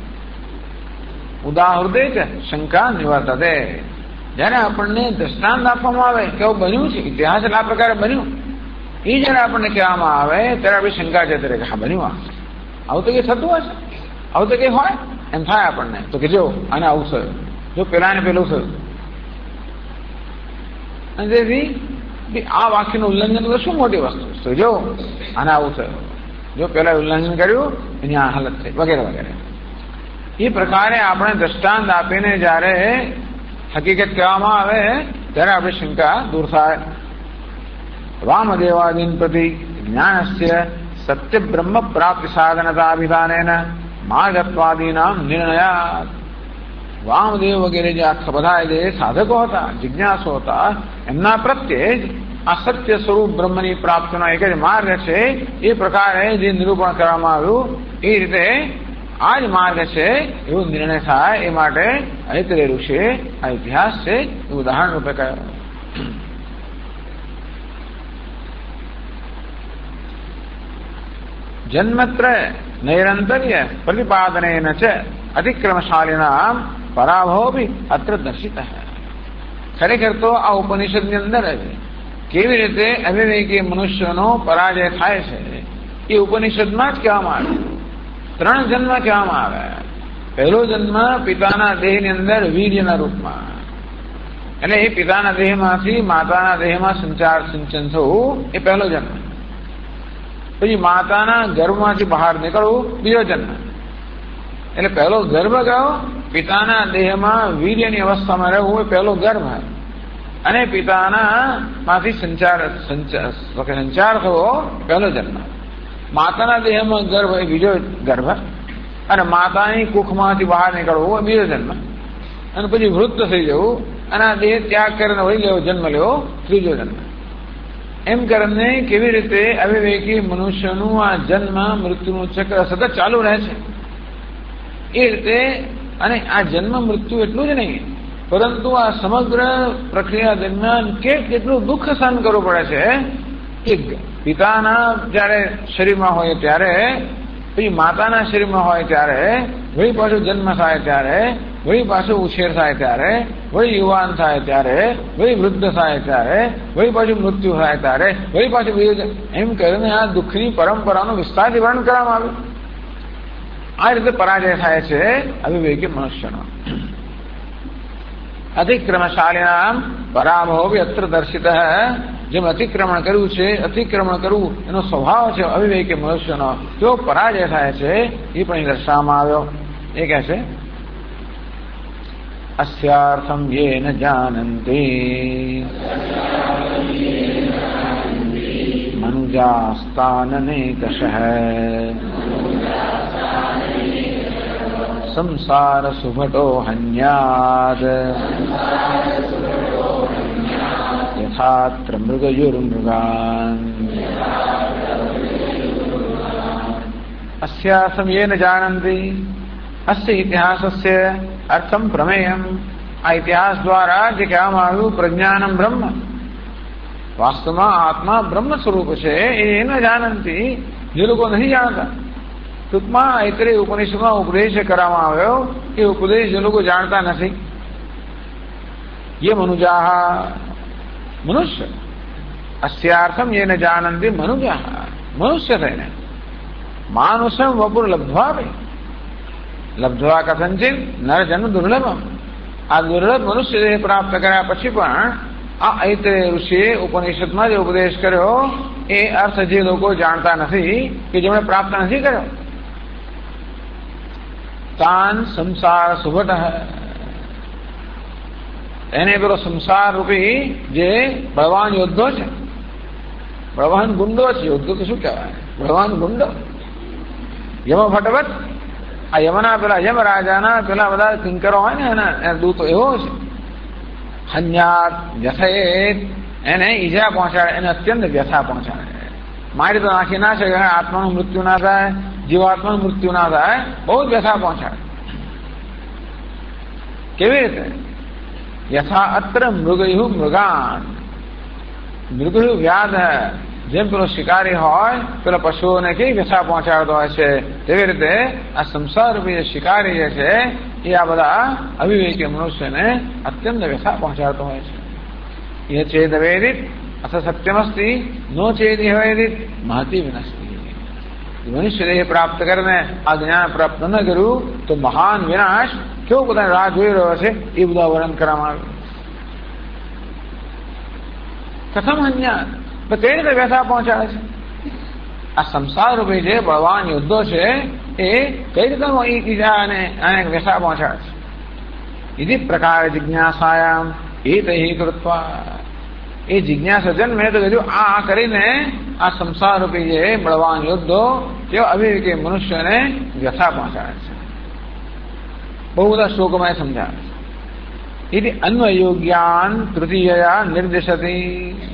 ઉદાહૃદે શંકા નિવર્તતે. જયારે આપણને દ્રષ્ટાંત આપવામાં આવે કે આવું બન્યું છે, ઇતિહાસ એટલે આ પ્રકારે બન્યું, એ જયારે આપણને કહેવામાં આવે ત્યારે આપણી શંકા જતી રહે કે હા બન્યું, આ આવું તો કઈ થતું હશે, આવું તો કઈ હોય એમ થાય આપણને. તો કે જો આને આવું થયું, જો પેલાને પેલું થયું. અને તેથી આ વાક્યનું ઉલ્લંઘન તો શું મોટી વસ્તુ છે. જો આને આવું થયું, જો પેલા ઉલ્લંઘન કર્યું એની આ હાલત થઈ, વગેરે વગેરે. એ પ્રકારે આપણે દ્રષ્ટાંત આપીને જયારે હકીકત કહેવામાં આવે ત્યારે આપણી શંકા દૂર થાય. વામદેવાદીન પ્રતિ જ્ઞાનસ્ય સત્ય બ્રહ્મ પ્રાપ્તિ સાધનતાભિધાનેન માર્ગત્વાદીનામ નિર્ણયાત. વામદેવ વગેરે જે આખા બધા જે સાધકો હતા, જિજ્ઞાસુ હતા, એમના પ્રત્યે જ આ સત્ય સ્વરૂપ બ્રહ્મની પ્રાપ્તિનો એક જ માર્ગ છે એ પ્રકારે જે નિરૂપણ કરવામાં આવ્યું એ રીતે આ જ માર્ગ છે એવો નિર્ણય થાય. એ માટે ઐતરેય ઋષિએ આ ઇતિહાસ છે એ ઉદાહરણ રૂપે કહ્યું. જન્મત્રય નૈરંતર્ય પ્રતિપાદનેન ચ અતિક્રમશાલિના પરાભવ ભી અત્ર દર્શિત હૈ. ખરેખર તો આ ઉપનિષદની અંદર કેવી રીતે અવિવેકી મનુષ્યનો પરાજય થાય છે એ ઉપનિષદમાં જ કહેવામાં આવે. ત્રણ જન્મ કહેવામાં આવે. પહેલો જન્મ પિતાના દેહની અંદર વીર્યના રૂપમાં, એટલે એ પિતાના દેહમાંથી માતાના દેહમાં સંચાર સિંચન થવું એ પહેલો જન્મ. પછી માતાના ગર્ભમાંથી બહાર નીકળવું બીજો જન્મ. એટલે પહેલો ગર્ભ ગયો, પિતાના દેહમાં વીર્યની અવસ્થામાં રહેવું એ પહેલો ગર્ભ, અને પિતાના માંથી સંચાર સંચાર થવો પહેલો જન્મ. માતાના દેહમાં ગર્ભ એ બીજો ગર્ભ, અને માતાની કુખમાંથી બહાર નીકળવું એ બીજો જન્મ, અને પછી વૃદ્ધ થઈ જવું અને આ દેહ ત્યાગ કરીને વળી લેવો જન્મ લેવો ત્રીજો જન્મ. એમ કરીને કેવી રીતે અવિવેકી મનુષ્યનું આ જન્મ મૃત્યુનું ચક્ર સતત ચાલુ રહે છે એ રીતે. અને આ જન્મ મૃત્યુ એટલું જ નહીં, પરંતુ આ સમગ્ર પ્રક્રિયા દરમિયાન કે કેટલું દુઃખ સહન કરવું પડે છે. કે પિતાના જયારે શરીરમાં હોય ત્યારે, પછી માતાના શરીરમાં હોય ત્યારે, વળી પાછું જન્મ થાય ત્યારે, વળી પાછું ઉછેર થાય ત્યારે, વળી યુવાન થાય ત્યારે, વળી વૃદ્ધ થાય ત્યારે, વળી પાછું મૃત્યુ થાય ત્યારે, વળી પાછું બીજું, એમ કરીને આ દુઃખની પરંપરાનું વિસ્તારથી વર્ણન કરવામાં આવ્યું. આ રીતે પરાજય થાય છે અવિવેકી મનુષ્યનો. અતિક્રમશાલિના પરાભવ અત્ર દર્શિત. જેમ અતિક્રમણ કર્યું છે, અતિક્રમણ કરવું એનો સ્વભાવ છે અવિવેકી મનુષ્યનો, જો પરાજય થાય છે એ પણ દર્શાવવામાં આવ્યો. એ કહે છે અસ્યાર્થમ યેન જાનંતિ મનુજાસ્તાનનેકશઃ સંસાર સુભટો હન્યાદ યથાત્ર મૃગયુર્મૃગાન. અસ્યાસમ યેન જાનંતિ. અસ્ય ઇતિહાસસ્ય અર્થમ પ્રમેયમ. આ ઇતિહાસ દ્વારા જે કહેવામાં આવ્યું પ્રજ્ઞાનમ બ્રહ્મ, વાસ્તવમાં આત્મા બ્રહ્મ સ્વરૂપ છે એ ન જાનંતી, જે લોકો નહીં જાણતા. ટૂંકમાં ઐતરેય ઉપનિષદમાં ઉપદેશ કરવામાં આવ્યો એ ઉપદેશ જે લોકો જાણતા નથી. ये मनुजा मनुष्य अस्यार्थम ये न जानन्ति मनुजा मनुष्य थઈને मानुषम वपुर लब्ध्वा लब्ध्वा कथंचित नर जन्म दुर्लभम આ દુર્લભ મનુષ્ય દેહ પ્રાપ્ત કર્યા પછી પણ આ ઐતરેય ઋષિએ ઉપનિષદમાં જે ઉપદેશ કર્યો એ અર્થ જે લોકો જાણતા નથી કે જેમણે પ્રાપ્ત નથી કર્યો. તાન સંસાર સુભટ એને પેલો સંસાર રૂપી જે બળવાન યોદ્ધો છે, બળવાન ગુંડો છે, યોદ્ધો તો શું કહેવાય, બળવાન ગુંડો યમ ફટવત. આ યમના પેલા યમ રાજાના પેલા બધા કિંકરો હોય ને એના દૂતો એવો છે. હન્યાત વ્યથયેત એને ઈજા પહોંચાડે, એને અત્યંત વ્યથા પહોંચાડે. મારી તો નાખી ના છે, આત્માનું મૃત્યુ ના થાય, જીવાત્માનું મૃત્યુ ના થાય, બહુ જ વ્યથા પહોંચાડે. કેવી રીતે? યથા અત્ર મૃગયુ મૃગાન, મૃગયુ વ્યાધ જેમ પેલો શિકારી હોય પેલા પશુઓને કેવી વ્યથા પહોંચાડતો હોય છે તેવી રીતે આ સંસાર રૂપી શિકારી જે છે એ આ બધા અવિવેકી મનુષ્યને અત્યંત વ્યથા પહોંચાડતો હોય છે. એ ચેદ વેદિત અથ સત્યમસ્તી નો ચેદ વેદિત મહતી વિનસ્તી. મનુષ્ય દેહ પ્રાપ્ત કરીને આ જ્ઞાન પ્રાપ્ત ન કર્યું તો મહાન વિનાશ કેવો પોતાની રાહ જોઈ રહ્યો છે એ બધા વર્ણન કરવામાં આવ્યું. કથમ અન્યાત, તો કઈ રીતે વ્યથા પહોંચાડે છે? આ સંસાર રૂપી જે બળવાન યુદ્ધો છે એ કઈ રીતે એકબીજાને આને વ્યથા પહોંચાડે છે? ઇતિ પ્રકાર જિજ્ઞાસાયામ એ તહી કૃત્વા, એ જિજ્ઞાસા જન્મે તો કીધું આ કરીને આ સંસાર રૂપી જે બળવાન યુદ્ધો તેઓ અવિવેકી મનુષ્યને વ્યથા પહોંચાડે છે. બહુ બધા શ્લોકોમાં એ સમજાવે છે. ઇતિ અન્વયોગ્યાન તૃતીયા નિર્દેશતી,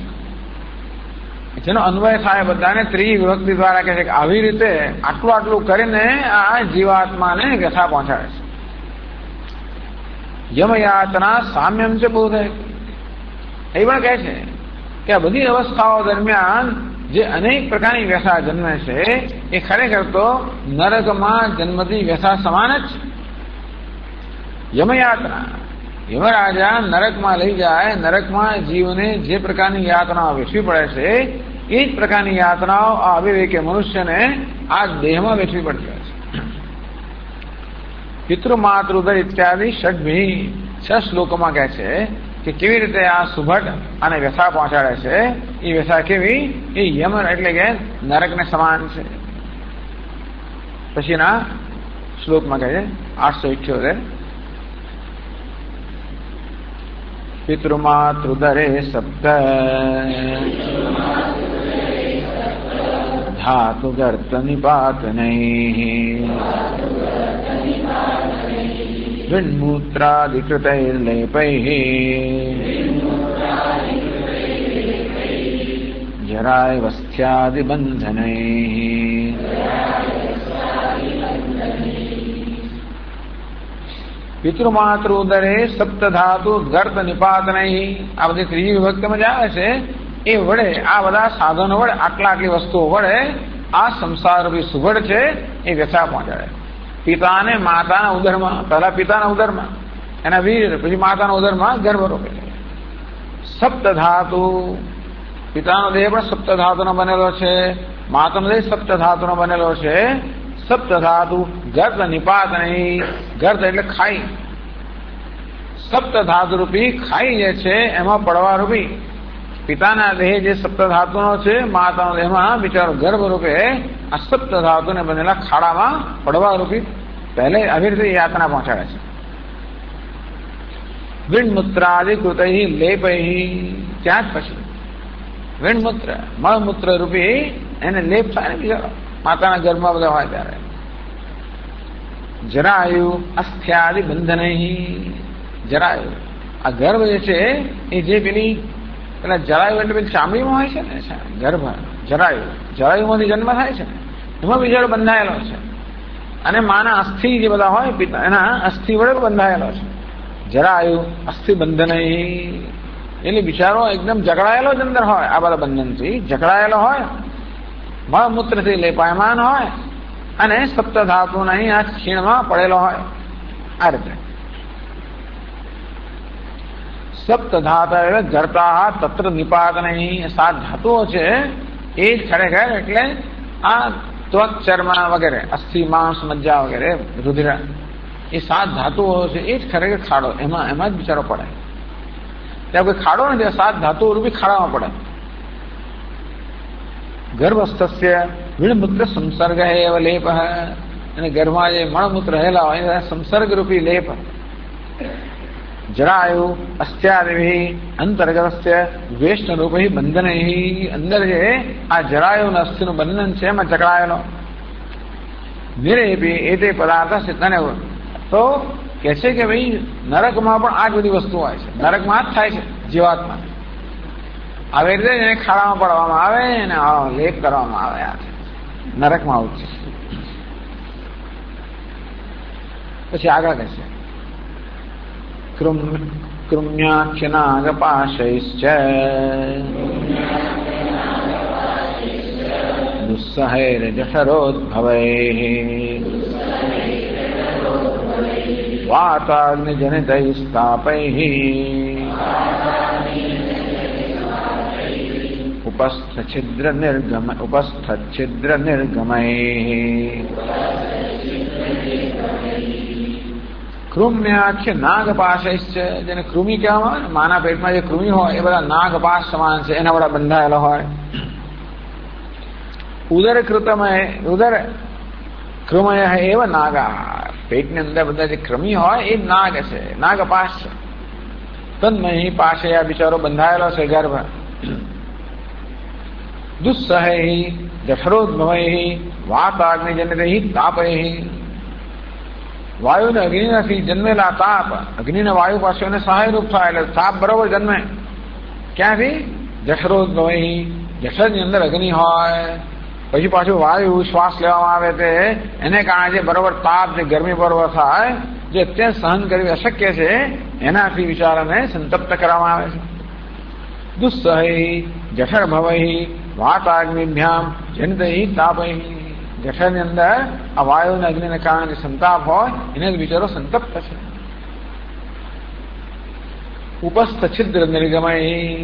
જેનો અન્વય થાય બધાને ત્રીજી વિભક્તિ દ્વારા કહે છે કે આવી રીતે આટલું આટલું કરીને આ જીવાત્માને વ્યથા પહોંચાડે છે. યમયાતના સામ્યમ છે બોધે, એ પણ કહે છે કે આ બધી અવસ્થાઓ દરમિયાન જે અનેક પ્રકારની વ્યથા જન્મે છે એ ખરેખર તો નરકમાં જન્મતી વ્યથા સમાન જ છે. યમયાતના, યમરાજા નરકમાં લઈ જાય, નરકમાં જીવને જે પ્રકારની યાતનાઓ વેઠવી પડે છે એ જ પ્રકારની યાતનાઓ આ અવિવેકી મનુષ્યને આ દેહમાં વેઠવી પડતી હોય છે. પિતૃ માતૃદર ઇત્યાદિ ષડભી છ શ્લોકોમાં કહે છે કે કેવી રીતે આ સુભટ આને વ્યથા પહોંચાડે છે. એ વ્યથા કેવી? એ યમ એટલે કે નરકને સમાન છે. પછીના શ્લોકમાં કહે છે આઠસો ઇઠ્યોતેર, પિતૃમાતૃદરે સપ્ત ધાતુ ગર્ત નિપાતનૈ વિન્મૂત્રાદિકૃતૈર્લેપૈ જરાયવસ્થ્યાદિબંધનૈ. પિતૃમાતૃ ઉદરે સપ્ત ધાતુ ગર્ત નિપાતનૈ, આ બધી ત્રીજી વિભક્તિમાં જ આવે છે. એ વડે આ બધા સાધનો વડે આટલા આટલી વસ્તુઓ વડે આ સંસાર સુગડ છે એ વ્યથા પહોંચાડે. પિતાને માતાના ઉદરમાં, પહેલા પિતાના ઉદરમાં એના વીર, પછી માતાના ઉદરમાં ગર્ભ રોપે છે. સપ્ત ધાતુ, પિતાનો દેહ પણ સપ્ત ધાતુનો બનેલો છે, માતાનો દેહ સપ્ત ધાતુનો બનેલો છે. સપ્ત ધાતુ ગર્ત નિપાતનૈ, ગર્ત એટલે ખાઈ, સપ્ત ધાતુ રૂપી ખાઈ જે છે એમાં પડવા રૂપી પિતાના દેહ જે સપ્ત ધાતુનો છે, માતાનો દેહમાં બિચારો ગર્ભ રૂપે આ સપ્ત ધાતુને બનેલા ખાડામાં પડવા રૂપી પહેલે આવી રીતે યાતના પહોંચાડે છે. વિણમૂત્રાદિ કૃતૈ લેપૈ, ત્યાં જ પછી વિણમૂત્ર મળમૂત્ર રૂપી એને લેપ થાય ને બિચારો માતાના ગર્ભમાં બધા હોય ત્યારે. જરાયુ અસ્થ્યાદિ બંધનૈ, જરાયુ આ ગર્ભ જે છે એ જે પેલી પેલા જરાયુ એટલે પેલી ચામડીમાં હોય છે ને ગર્ભ, જરાયુ જરાયુમાંથી જન્મ થાય છે ને એમાં બિચારો બંધાયેલો છે. અને માના અસ્થિ જે બધા હોય પિતા એના અસ્થિ વડે બંધાયેલો છે. જરાયુ અસ્થિ બંધનૈ એટલે બિચારો એકદમ જકડાયેલો જ અંદર હોય, આ બધા બંધનથી જકડાયેલો હોય, મળમૂત્રથી લેપાયમાન હોય અને સપ્ત ધાતુના અહીં આ ખીણમાં પડેલો હોય. આ રીતે સપ્ત ધાતા એટલે ગરતા તત્ર નિપાતનૈ, સાત ધાતુઓ છે એ જ ખરેખર એટલે આ ત્વક ચર્મ વગેરે અસ્થિ માંસ મજ્જા વગેરે રુધિર એ સાત ધાતુઓ છે એ જ ખરેખર ખાડો, એમાં એમાં જ બિચારો પડે. ત્યાં કોઈ ખાડો નથી, સાત ધાતુઓ રૂપી ખાડામાં પડે. ગર્ભસ્થસ્ય વિણમૂત્ર સંસર્ગ એવ લેપ, અને ગર્ભમાં જે મળમૂત્ર રહેલા હોય સંસર્ગ રૂપી લેપ. જરાયુ અસ્થ્યાદિ અંતર્ગતસ્ય વેષ્ણ રૂપી બંધનૈ, અંદર જે આ જરાયુ અસ્થિનું બંધન છે એમાં જકડાયેલો. નિરેપી એ તે પદાર્થ તને તો કે છે કે ભાઈ નરકમાં પણ આ જ બધી વસ્તુ હોય છે, નરકમાં જ થાય છે જીવાત્મા. આવી રીતે એને ખાડામાં પડવામાં આવે અને લેપ કરવામાં આવે, નરકમાં આવું છે. પછી આગળ કહેશે કૃમ્યાખ્યનાગપાશૈશ્ચ દુસ્સહૈર્જઠરોદ્ભવૈ વાતાગ્નિજનિતૈસ્તાપૈ उपस्थ छिद्र निर्गम उपस्थ छिद्र निर्गमय કૃમ્યાખ્ય નાગપાશ જેને કૃમિ કહેવામાં આવે, માના પેટમાં જે કૃમિ હોય એ બધા નાગપાશ સમાન છે, એના વડા બંધાયેલા હોય. ઉદર કૃતમય ઉદર કૃમય એવ નાગા, પેટની અંદર બધા જે કૃમિ હોય એ નાગ છે, નાગપાશ છે. તન્મય પાસે આ બિચારો બંધાયેલો છે ગર્ભ. દુસ્સહૈ જઠરોદ્ભવૈ વાતાગ્નિજનિતૈ તાપૈ, વાયુ ને અગ્નિથી જન્મેલા તાપ, અગ્નિના વાયુ પાસે સહાયરૂપ થાય એટલે તાપ બરોબર જન્મે. ક્યાંથી? જઠરોદ્ભવૈ, જઠરની અંદર અગ્નિ હોય, પછી પાછું વાયુ શ્વાસ લેવામાં આવે તે એને કારણે જે બરોબર તાપ જે ગરમી બરોબર થાય, જે અત્યંત સહન કરવી અશક્ય છે, એનાથી વિચારોને સંતપ્ત કરવામાં આવે છે. દુસ્સહૈ જઠરભવૈ વાતાગ્નિભ્યામ જનિતૈ તાપૈ, જઠરની અંદર આ વાયુ અને અગ્નિને કારણે જે સંતાપ હોય એને જ બિચારો સંતપ્ત છે. ઉપસ્થ છિદ્ર નિર્ગમય,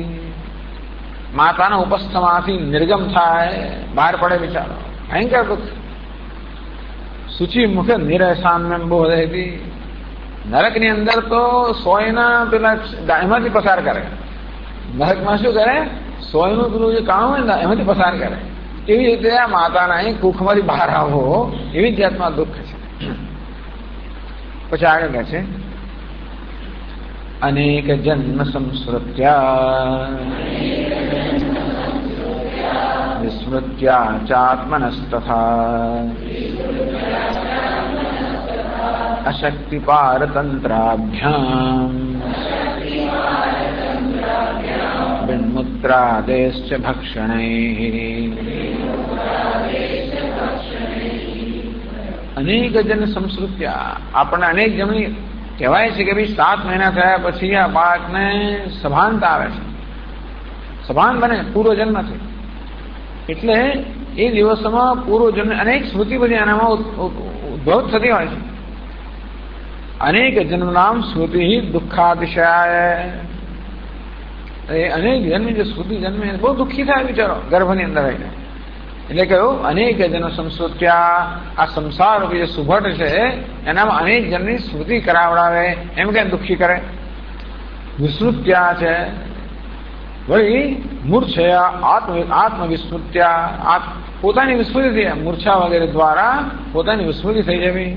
માતાના ઉપસ્થમાંથી નિર્ગમ થાય, બહાર પડે બિચારો, ભયંકર દુઃખ. સૂચિ મુખ નિરસામ્યમ બોધયતી, નરકની અંદર તો સોયના પેલા એમાંથી પસાર કરે. નરકમાં શું કરે? સોયનું પેલું જે કામ હોય ને એમાંથી પસાર કરે. એવી રીતે આ માતાના અહીં કુખમાંથી બહાર આવો એવી જાતમાં દુઃખ છે. પછી આગળ કહે છે અનેક જન્મ સંસ્મૃત્યા વિસ્મૃત્યા ચાત્મનસ્તથા અશક્તિ પારતંત્રાભ્યામ બિન્મુત્રાદેશ્ચ ભક્ષણૈ. અનેક જન સંસ્કૃત્યા, આપણને અનેક જમણી કહેવાય છે કે ભાઈ સાત મહિના થયા પછી આ બાળકને સભાનતા આવે છે, સભાન બને પૂર્વજન્મથી. એટલે એ દિવસોમાં પૂર્વજન્મ અનેક સ્મૃતિ બધી આનામાં ઉદ્ભવ થતી હોય છે. અનેક જન્મ નામ સ્મૃતિ દુઃખાતિશયાય, એ અનેક જન્મ જે સ્મૃતિ જન્મે બહુ દુઃખી થાય બિચારો ગર્ભની અંદર રહીને. એટલે કહ્યું અનેક જન્મ સંસ્કૃત્યા, આ સંસાર રૂપી જે સુભટ છે એનામાં અનેક જન્મની સ્મૃતિ કરાવડાવે, એમ કે દુઃખી કરે. વિસ્મૃત્યા છે વળી મૂર્છયા આત્મ આત્મવિસ્મૃત્યા, પોતાની વિસ્મૃતિ થઈ, મૂર્છા વગેરે દ્વારા પોતાની વિસ્મૃતિ થઈ જવી.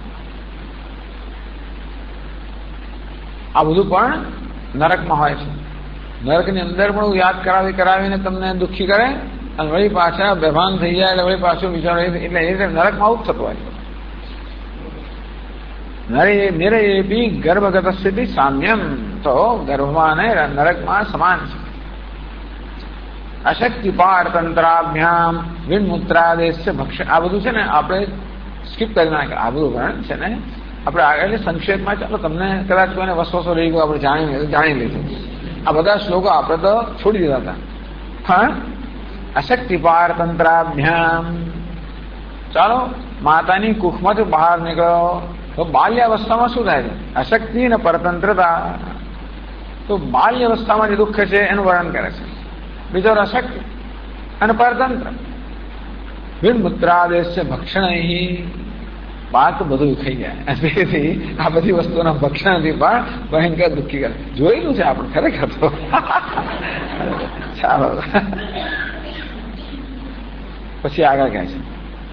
આ બધું પણ નરકમાં હોય છે. નરકની અંદર પણ યાદ કરાવી કરાવીને તમને દુઃખી કરે અને વળી પાછા બેભાન થઈ જાય એટલે વળી પાછું વિચારો. એટલે એ રીતે નરકમાં આવું થતું હોય છે. નરે નિરયેપી ગર્ભગત સ્થિતિ સામ્યમ, તો ગર્ભમાં અને નરકમાં સમાન છે. અશક્તિ પારતંત્રાભ્યામ વિન્મૂત્રાદેશ ભક્ષ, આ બધું છે ને આપણે સ્કીપ કરી નાખે. આ બધું વર્ણન છે ને આપણે આગળ સંક્ષેપમાં, ચાલો તમને કદાચ કોઈને વસવસો રહી ગયો આપણે જાણી જાણી લીધું. આ બધા શ્લોકો આપણે તો છોડી દીધા હતા. હા, અશક્તિ પારતંત્રાભ્યામ, ચાલો માતાની કુખમાંથી બહાર નીકળ્યો તો બાલ્યાવસ્થામાં શું થાય છે? અશક્તિ અને પરતંત્રતા. તો બાલ્યાવસ્થામાં જે દુઃખ છે એનું વર્ણન કરે છે. બીજો અશક્તિ અને પરતંત્ર. વિન્મૂત્રાદેશ ભક્ષણ, બાળક બધું ખાઈ જાય, તેથી આ બધી વસ્તુઓના ભક્ષણથી પણ ભયંકર દુઃખી કરે. જોયેલું છે આપણે ખરેખર તો. ચાલો પછી આગળ કહે છે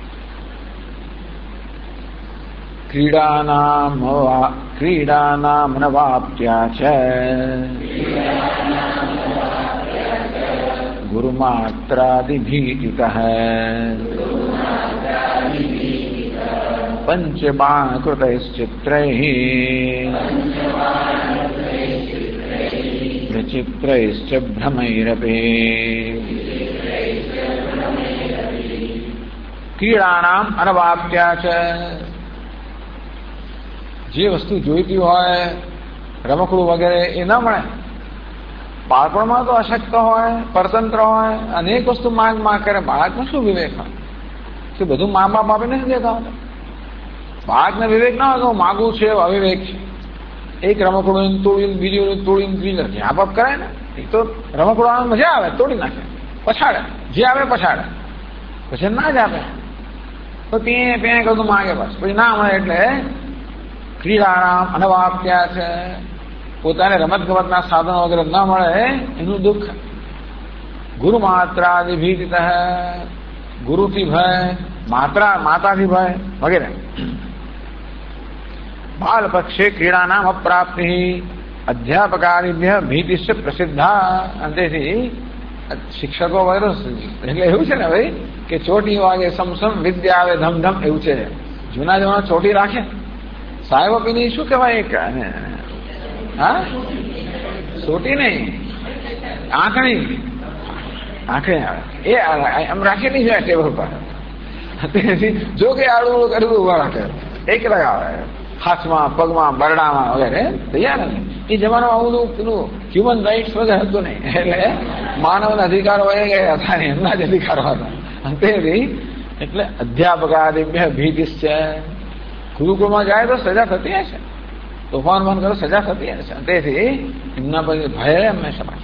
ક્રીડાનામ ક્રીડાનામ નવાપ્ત્યા છે ગુરુમાત્રાદિભીતિતઃ પંચબાણકૃતૈશ્ચિત્રૈઃ વિચિત્રૈશ્ચ ભ્રમૈરપી. ક્રીડાનામ અનવાપ્ત્યા છે, જે વસ્તુ જોઈતી હોય રમકડું વગેરે એ ન મળે. બાળપણમાં તો અશક્ત હોય, પરતંત્ર હોય, અનેક વસ્તુ માંગ માંગ કરે. બાળકને શું વિવેક હોય કે બધું મા બાપ આપીને નથી દેતા હોતા. બાળકને વિવેક ના હોય કે હું માગું છે, અવિવેક છે. એક રમકડું તોડીને બીજું તોડીને ત્રીજું જ્યાં બાપ કરાય ને, એ તો રમકડું મજા આવે તોડી નાખે. પછાડે, જે આવે પછાડે, પછી ના જ આપે તો તે ત્યાં કદું માગે બસ, પછી ના મળે એટલે ક્રીડારામ અનવાપ્યા છે, પોતાને રમત ગમતના સાધનો વગેરે ન મળે એનું દુઃખ. ગુરુ માત્રાદિ ભીતિત, ગુરુથી ભય, માત્રા માતાથી ભય વગેરે. બાલ પક્ષે ક્રીડાનામ અપ્રાપ્તિ અધ્યાપકાદિભ્ય ભીતિશ્ચ પ્રસિદ્ધા. અંતેથી શિક્ષકો વગેરે એટલે એવું છે ને ભાઈ કે ચોટી વાગે સમસમ વિદ્યા આવે ધમધમ એવું છે. જૂના જમાના ચોટી રાખે સાહેબ પેલી શું કહેવાય, હા ચોટી નહીં આંખણી, આંખણી આવે એ આમ રાખેલી છે ટેબલ પર. જો કે આડું કરવું ઉભા રાખે એક લગાવે હાથમાં પગમાં બરડામાં વગેરે તૈયાર નથી. એ જમાનામાં આવું પેલું હ્યુમન રાઇટ્સ વગેરે હતું નહીં, એટલે માનવના અધિકારો વહી ગયા હતા, એમના જ અધિકારો હતા. તેથી એટલે અધ્યાપકાદિભ્ય ભીતિશ્ચ, ગુરુકુળમાં જાય તો સજા થતી હશે, તોફાન બંધ કરો સજા થતી હશે. તેથી એમના પછી ભય હંમેશા પાછળ.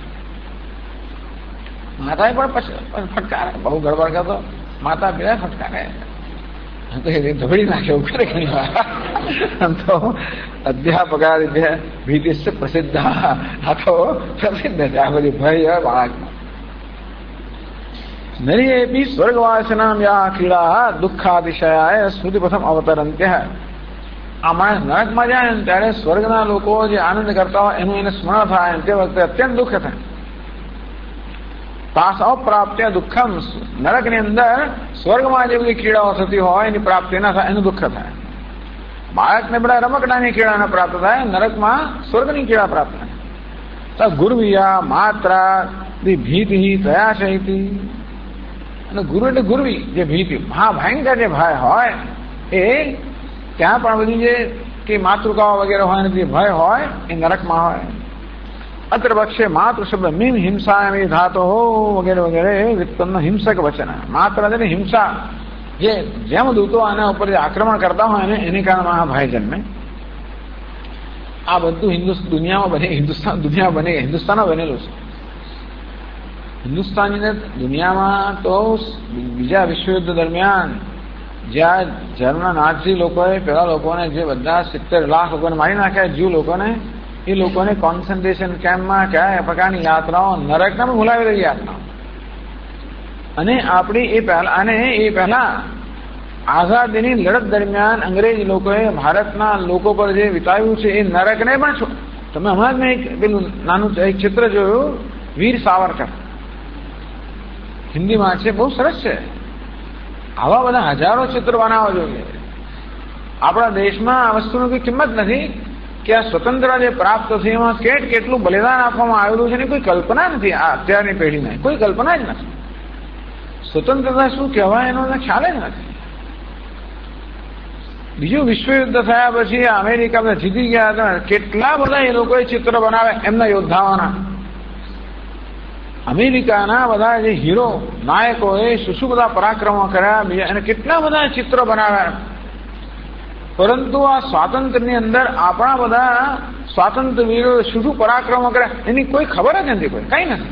માતાએ પણ ફટકારે, બહુ ગડબડ કરતો માતા પેલા ફટકારે ધબડી નાખે એવું કરે ઘણી વાર. તો અધ્યાપકાદિભ્ય ભીતિશ્ચ પ્રસિદ્ધ, આ તો પ્રસિદ્ધ છે આ બધી ભય બાળકમાં. નરીએપી સ્વર્ગવાસનામ યા ક્રીડા દુઃખાતિશયાય સ્મૃતિ પ્રથમ અવતરંત્ય. આ માણસ નરકમાં જાય ને ત્યારે સ્વર્ગના લોકો જે આનંદ કરતા હોય એનું એને સ્મરણ થાય તે વખતે અત્યંત દુઃખ થાય. તાસ અપ્રાપ્ત્ય દુઃખમ, નરકની અંદર સ્વર્ગમાં જે બધી ક્રીડાઓ થતી હોય એની પ્રાપ્તિ ના થાય એનું દુઃખ થાય. બાળકને બધા રમકડાની ક્રીડા પ્રાપ્ત થાય, નરકમાં સ્વર્ગની ક્રીડા પ્રાપ્ત થાય. ગુરવિયા માત્રા ભીતિ તયાશયતી, અને ગુરુ એટલે ગુરવી જે ભીતિ મહાભયંકર જે ભય હોય એ ત્યાં પણ બધી જે કે માતૃકાઓ વગેરે હોય ને જે ભય હોય એ નરકમાં હોય. અત્ર પક્ષે માતૃ શબ્દ મીન હિંસા એમ ધાતો હો વગેરે વગેરે વ્યુત્પન્ન હિંસક વચન. માત્ર એટલે હિંસા, જે જેમ દૂતો આના ઉપર જે આક્રમણ કરતા હોય ને એને કારણે આ ભય જન્મે. આ બધું હિન્દુસ્તાન દુનિયામાં બને, હિન્દુસ્તાન દુનિયા બને હિન્દુસ્તાનમાં બનેલું છે. હિન્દુસ્તાનની અંદર દુનિયામાં તો બીજા વિશ્વયુદ્ધ દરમિયાન જ્યાં જર્મન નાઝી લોકોએ પેલા લોકોને જે બધા સિત્તેર લાખ લોકોને મારી નાખ્યા જીવ લોકોને, એ લોકોને કોન્સન્ટ્રેશન કેમ્પમાં કયા પ્રકારની યાત્રાઓ નરકના પણ ભૂલાવી રહી યાત્રાઓ. અને આપણી એ પહેલા અને એ પહેલા આઝાદીની લડત દરમિયાન અંગ્રેજ લોકોએ ભારતના લોકો પર જે વિતાવ્યું છે એ નરકને પણ છો. તમે હમણાં જ મેં એક પેલું નાનું એક ચિત્ર જોયું, વીર સાવરકર, હિન્દીમાં છે, બહુ સરસ છે. આવા બધા હજારો ચિત્ર બનાવવા જોઈએ. આપણા દેશમાં આ વસ્તુની કોઈ કિંમત નથી કે આ સ્વતંત્રતા જે પ્રાપ્ત થઈ એમાં કેટ કેટલું બલિદાન આપવામાં આવેલું છે એની કોઈ કલ્પના નથી. આ અત્યારની પેઢીને કોઈ કલ્પના જ નથી. સ્વતંત્રતા શું કહેવાય એનો ખ્યાલ જ નથી. બીજું વિશ્વયુદ્ધ થયા પછી અમેરિકા બધા જીતી ગયા હતા, કેટલા બધા એ લોકોએ ચિત્ર બનાવે એમના યોદ્ધાઓના. અમેરિકાના બધા જે હીરો નાયકોએ શું શું બધા પરાક્રમો કર્યા, બીજા અને કેટલા બધા ચિત્રો બનાવ્યા. પરંતુ આ સ્વાતંત્ર્યની અંદર આપણા બધા સ્વાતંત્ર્ય વીરો શું શું પરાક્રમો કર્યા એની કોઈ ખબર જ નથી, કોઈ કઈ નથી.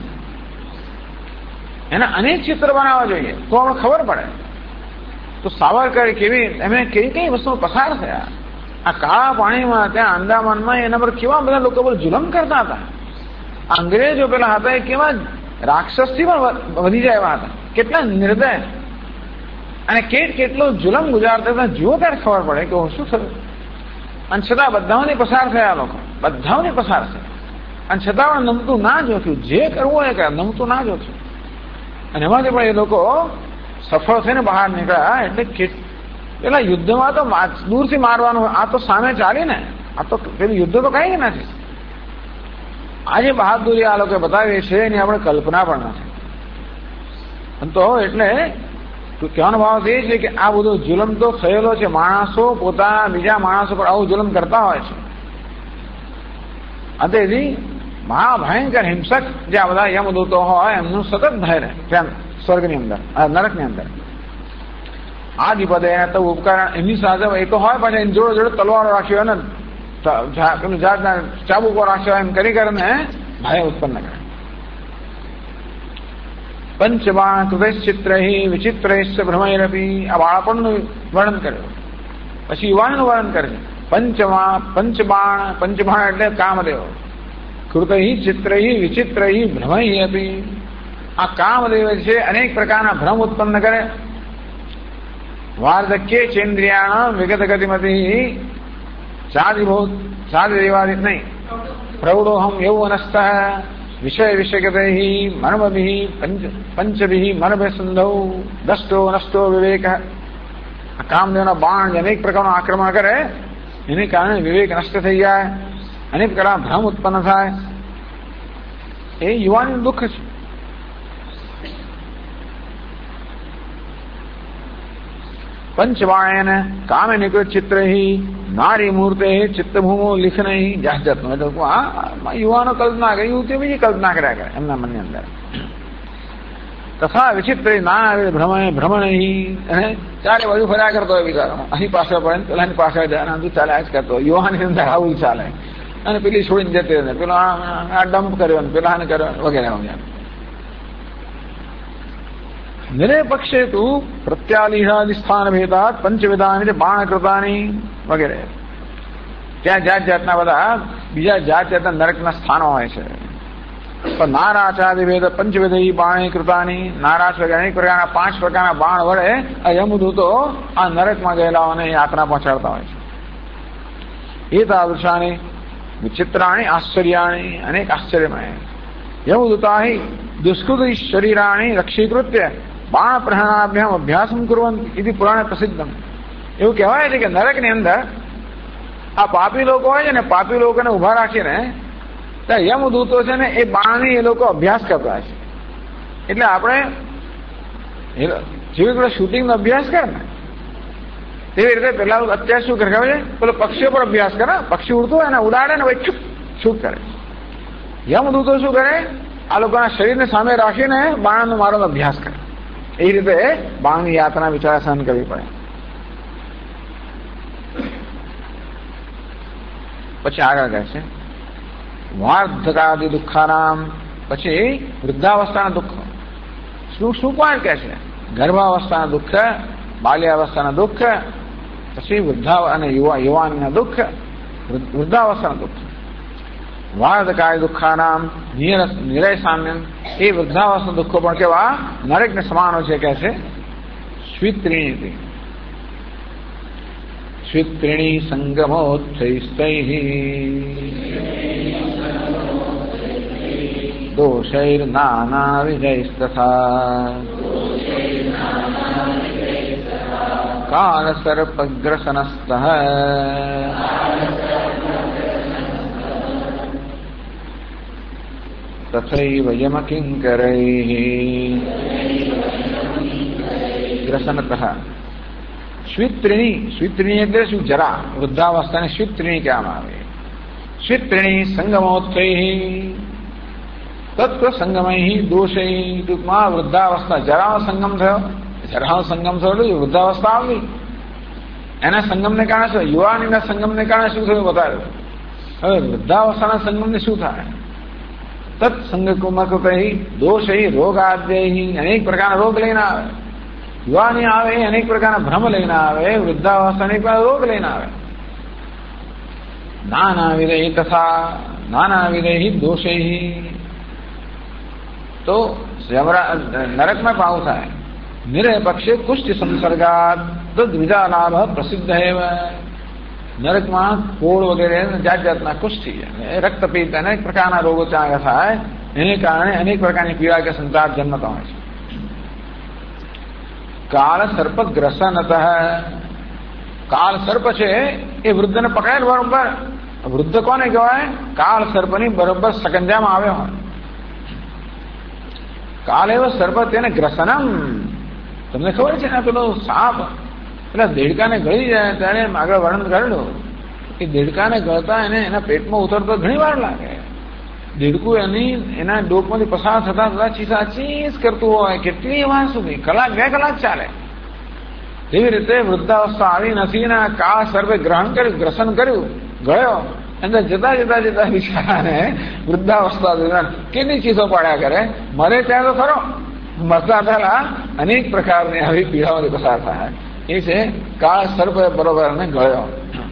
એના અનેક ચિત્ર બનાવવા જોઈએ તો આપણે ખબર પડે. તો સાવરકર કેવી એમને કઈ કઈ વસ્તુઓ પસાર થયા. આ કાળા પાણીમાં ત્યાં અંદામાનમાં એના પર કેવા બધા લોકો પર જુલમ કરતા હતા. અંગ્રેજો પેલા હતા એ કેવા રાક્ષસથી પણ વધી જાય એવા હતા, કેટલા નિર્દય અને કેટ કેટલો જુલમ ગુજારતા હતા. જુઓ ત્યારે ખબર પડે કે શું થયું. અને છતાં બધાઓની પસાર થયા લોકો, બધાઓની પસાર થયા. અને છતાં પણ નમતું ના જોખ્યું, જે કરવું હોય કે નમતું ના જોખ્યું. અને એમાંથી પણ એ લોકો સફળ થઈને બહાર નીકળ્યા. એટલે પેલા યુદ્ધમાં તો દૂરથી મારવાનું, આ તો સામે ચાલી ને, આ તો પેલું યુદ્ધ તો કઈ નથી. આજે બહાદુરી આ લોકો બતાવી છે એની આપણે કલ્પના પણ નથી. તો એટલે કહેવાનો ભાવ એ છે કે આ બધો જુલમ તો થયેલો છે. માણસો પોતાના બીજા માણસો પર આવું જુલમ કરતા હોય છે. તેથી મહાભયંકર હિંસક જે આ બધા યમદૂતો હોય એમનું સતત ભય રહે ત્યાં સ્વર્ગની અંદર, નરકની અંદર. આદિપદે એને તો ઉપકરણ એમની સાથે એ તો હોય, પછી એની જોડે જોડે તલવારો રાખ્યો હોય ને જાતના ચાબુકો રાખ્યો એમ કરી કરીને ભય ઉત્પન્ન કરે. પંચબાણ કૃતશ્ચિત્રૈ વિચિત્રૈશ્ચ ભ્રમૈરપી. આ બાળપણનું વર્ણન કર્યું. પછી યુવાનનું વર્ણન કરે છે. પંચમા પંચબાણ, પંચબાણ એટલે કામદેવ. કૃતૈ ચિત્રૈ વિચિત્રૈ ભ્રમૈ અપી. આ કામદેવ છે અનેક પ્રકારના ભ્રમ ઉત્પન્ન કરે. વાર્ધક્ય ચેન્દ્રિયાણ વિગત ગતિમતી ચાદિભૂત ચાદિદેવાદિત નહીં પ્રૌઢોહમ યૌવનસ્થ વિષય વિષયગતૈ મર્મભિ પંચ પંચભિ મર્મસંધૌ દષ્ટો નષ્ટો વિવેક. આ કામદેવના બાણ અનેક પ્રકારનું આક્રમણ કરે એને કારણે વિવેક નષ્ટ થઈ જાય, અનેક પ્રકારના ભ્રમ ઉત્પન્ન થાય. એ યુવાનનું દુઃખ છે. પંચબાણેન કામે નિકૃત ચિત્ર નારી મૂર્તે ચિત્તભૂમો લિખન જાત જાતનું. એટલે આ યુવાનો કલ્પના કરે, યુવતીઓ બીજી કલ્પના કર્યા કરે એમના મનની અંદર. તથા વિચિત્ર નાના ભ્રમણ ભ્રમણ અને ચારે બાજુ ફર્યા કરતો હોય બિચારો. અહીં પાછળ પડે ને પેલાની પાછળ જાય, આનું ચાલ્યા જ કરતો. યુવાની અંદર આવું ચાલે. અને પેલી છોડીને જતી રહે, પેલો આ ડમ્પ કર્યો ને પેલાને કર્યો વગેરે વગેરે. નિરપક્ષે તું પ્રત્યાલિહાદિ સ્થાન ભેદાત પંચવિધાની બાણકૃતાની વગેરે. ત્યાં જાત જાતના બધા બીજા જાત જાતના નરકના સ્થાનો હોય છે. પણ નારાચાદિ ભેદ પંચવિધ બાણી કૃતાની. નારાચ વગેરે અનેક પ્રકારના પાંચ પ્રકારના બાણ વડે આ યમદૂતો આ નરકમાં ગયેલાઓને યાત્રા પહોંચાડતા હોય છે. એ તાદૃશાની વિચિત્રાણી આશ્ચર્યાણી અનેક આશ્ચર્યમય યમદૂતા દુષ્કૃત શરીરાણી રક્ષીકૃત્ય બાણ પ્રહરણાભ્યામ અભ્યાસમ કુર્વંતિ ઇતિ પુરાણે પ્રસિદ્ધમ. એવું કહેવાય છે કે નરકની અંદર આ પાપી લોકો હોય છે ને, પાપી લોકોને ઉભા રાખીને ત્યાં યમદૂતો છે ને એ બાણની એ લોકો અભ્યાસ કરતા છે. એટલે આપણે જેવી રીતે શૂટિંગનો અભ્યાસ કરે ને તેવી રીતે પેલા અત્યારે શું કરે ખબર છે, પેલો પક્ષીઓ પર અભ્યાસ કરે. પક્ષી ઉડતું હોય ને ઉડાડે ને ભાઈ છૂટ છૂટ કરે. યમદૂતો શું કરે, આ લોકોના શરીરને સામે રાખીને બાણનો મારવાનો અભ્યાસ કરે. એ રીતે બાણની યાતના વિચાર સહન કરવી પડે. પછી આગળ કહે છે વાર્ધકાદિ દુઃખાનામ. પછી વૃદ્ધાવસ્થાના દુઃખ. શું શું કોણ કહે છે? ગર્ભાવસ્થાના દુઃખ, બાલ્યાવસ્થાના દુઃખ, પછી વૃદ્ધા અને યુવા યુવાનના દુઃખ, વૃદ્ધાવસ્થાના દુઃખ. વાર્ધકાય દુઃખાનામ નિરય સામ્ય. એ વૃદ્ધાવસ્થાના દુઃખો પણ કેવા નરકને સમાનો છે કહે છે. સ્વિત્રીણી સ્વિત્રીણી સંગમોત્થૈસ્તૈઃ દોષૈર નાના વિજયસ્તથા કાલ સર્પગ્રસનસ્તઃ તથૈવ યમકિંકરૈઃ ગ્રસનતઃ. સ્વિત્રીણી, સ્વિત્રીણી એટલે શું? જરા. વૃદ્ધાવસ્થાને સ્વિત્રીણી કહેવામાં આવે. સ્વિત્રીણી સંગમોત્થૈઃ તત્વ સંગમૈઃ દોષૈ. ટૂંકમાં વૃદ્ધાવસ્થા, જરાનો સંગમ થયો, જરાનો સંગમ થયો એટલે વૃદ્ધાવસ્થા આવી. એના સંગમને કારણે શું? યુવાનીના સંગમને કારણે શું થયું બતાવ્યું. હવે વૃદ્ધાવસ્થાના સંગમને શું થાય? તત્સંગકુમકૃતૈ દોષૈ રોગાદ્યૈ. અનેક પ્રકારના રોગ લઈને આવે. યુવાની આવે અનેક પ્રકારના ભ્રમ લઈને આવે, વૃદ્ધાવસ્થા અનેક પ્રકારના રોગ લઈને આવે. નાના વિધૈ તથા નાના વિધૈ દોષૈ. તો નરકમાં ભાવ થાય. નિરપક્ષે કુષ્ઠ સંસર્ગાત તદ્વિધા લાભ પ્રસિદ્ધ એવ. નરકમાં કોળ વગેરે જાત જાતના કુષ્ઠી, રક્તપીત અનેક પ્રકારના રોગો ત્યાં થાય. એને કારણે અનેક પ્રકારની પીડા કે સંતાપ જન્મતા હોય છે. કાળ સર્પ ગ્રસનત. કાળ સર્પ છે એ વૃદ્ધને પકડે બરોબર. વૃદ્ધ કોને કહેવાય? કાળ સર્પની બરોબર સકંજામાં આવ્યો હોય. કાળ એવો સર્પ તેને ગ્રસનમ. તમને ખબર છે ને પેલો સાપ પેલા દેડકાને ગળી જાય ત્યારે આગળ વર્ણન કરેલું કે દેડકાને ગળતા એને એના પેટમાં ઉતરતો ઘણી વાર લાગે. દેડકું એની એના ડોકમાંથી પસાર થતા થતા ચીસા ચીસ કરતું હોય કેટલી વાર સુધી, કલાક બે કલાક ચાલે. એવી રીતે વૃદ્ધાવસ્થા આવી નથી ને કાળ સર્વે ગ્રહણ કર્યું, ગ્રસન કર્યું, ગયો. અંદર જતા જતા જતા બિચારાને વૃદ્ધાવસ્થા દરમિયાન કેટલી ચીસો પાડ્યા કરે. મરે ત્યાં તો ખરો મરતા પહેલા અનેક પ્રકારની આવી પીડાઓથી પસાર થાય. એ છે કાળ સર્પ બરોબર અને ગળ્યો.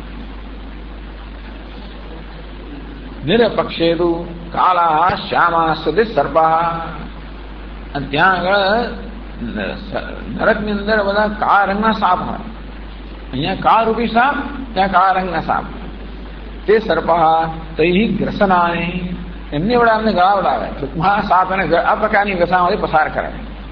નિરપક્ષેતુ કાળા શ્યામા સદિ સર્પા. અને ત્યાં આગળ નરકની અંદર બધા કાળા રંગના સાપ હોય. અહીંયા કાળ રૂપી સાપ, ત્યાં કાળા રંગના સાપ. તે સર્પા તૈ ગ્રસનાની, એમની વડે અમને ગળા વડાવે. ટૂંકમાં સાપ અને આ પ્રકારની વ્યસનામાંથી પસાર કરે.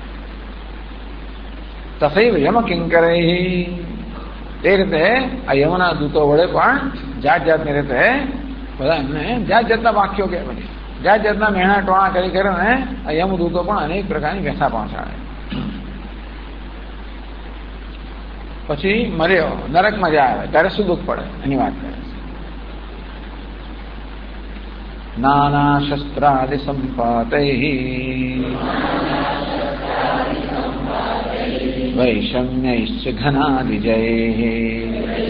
તથૈવ યમ કિંકરે, તે રીતે આ યમના દૂતો વડે પણ જાત જાતની રીતે બધા એમને જાત જાતના વાક્યો કે બધી જાત જાતના મહેણા ટોણા કરી કરીને આ યમદૂતો પણ અનેક પ્રકારની વ્યથા પહોંચાડે. પછી મર્યો નરકમાં જાય આવે ત્યારે શું દુઃખ પડે એની વાત કરે. નાના શસ્ત્રાદિ સંપાતૈ વૈષમ્યૈશ્ચ ઘનાદિજૈ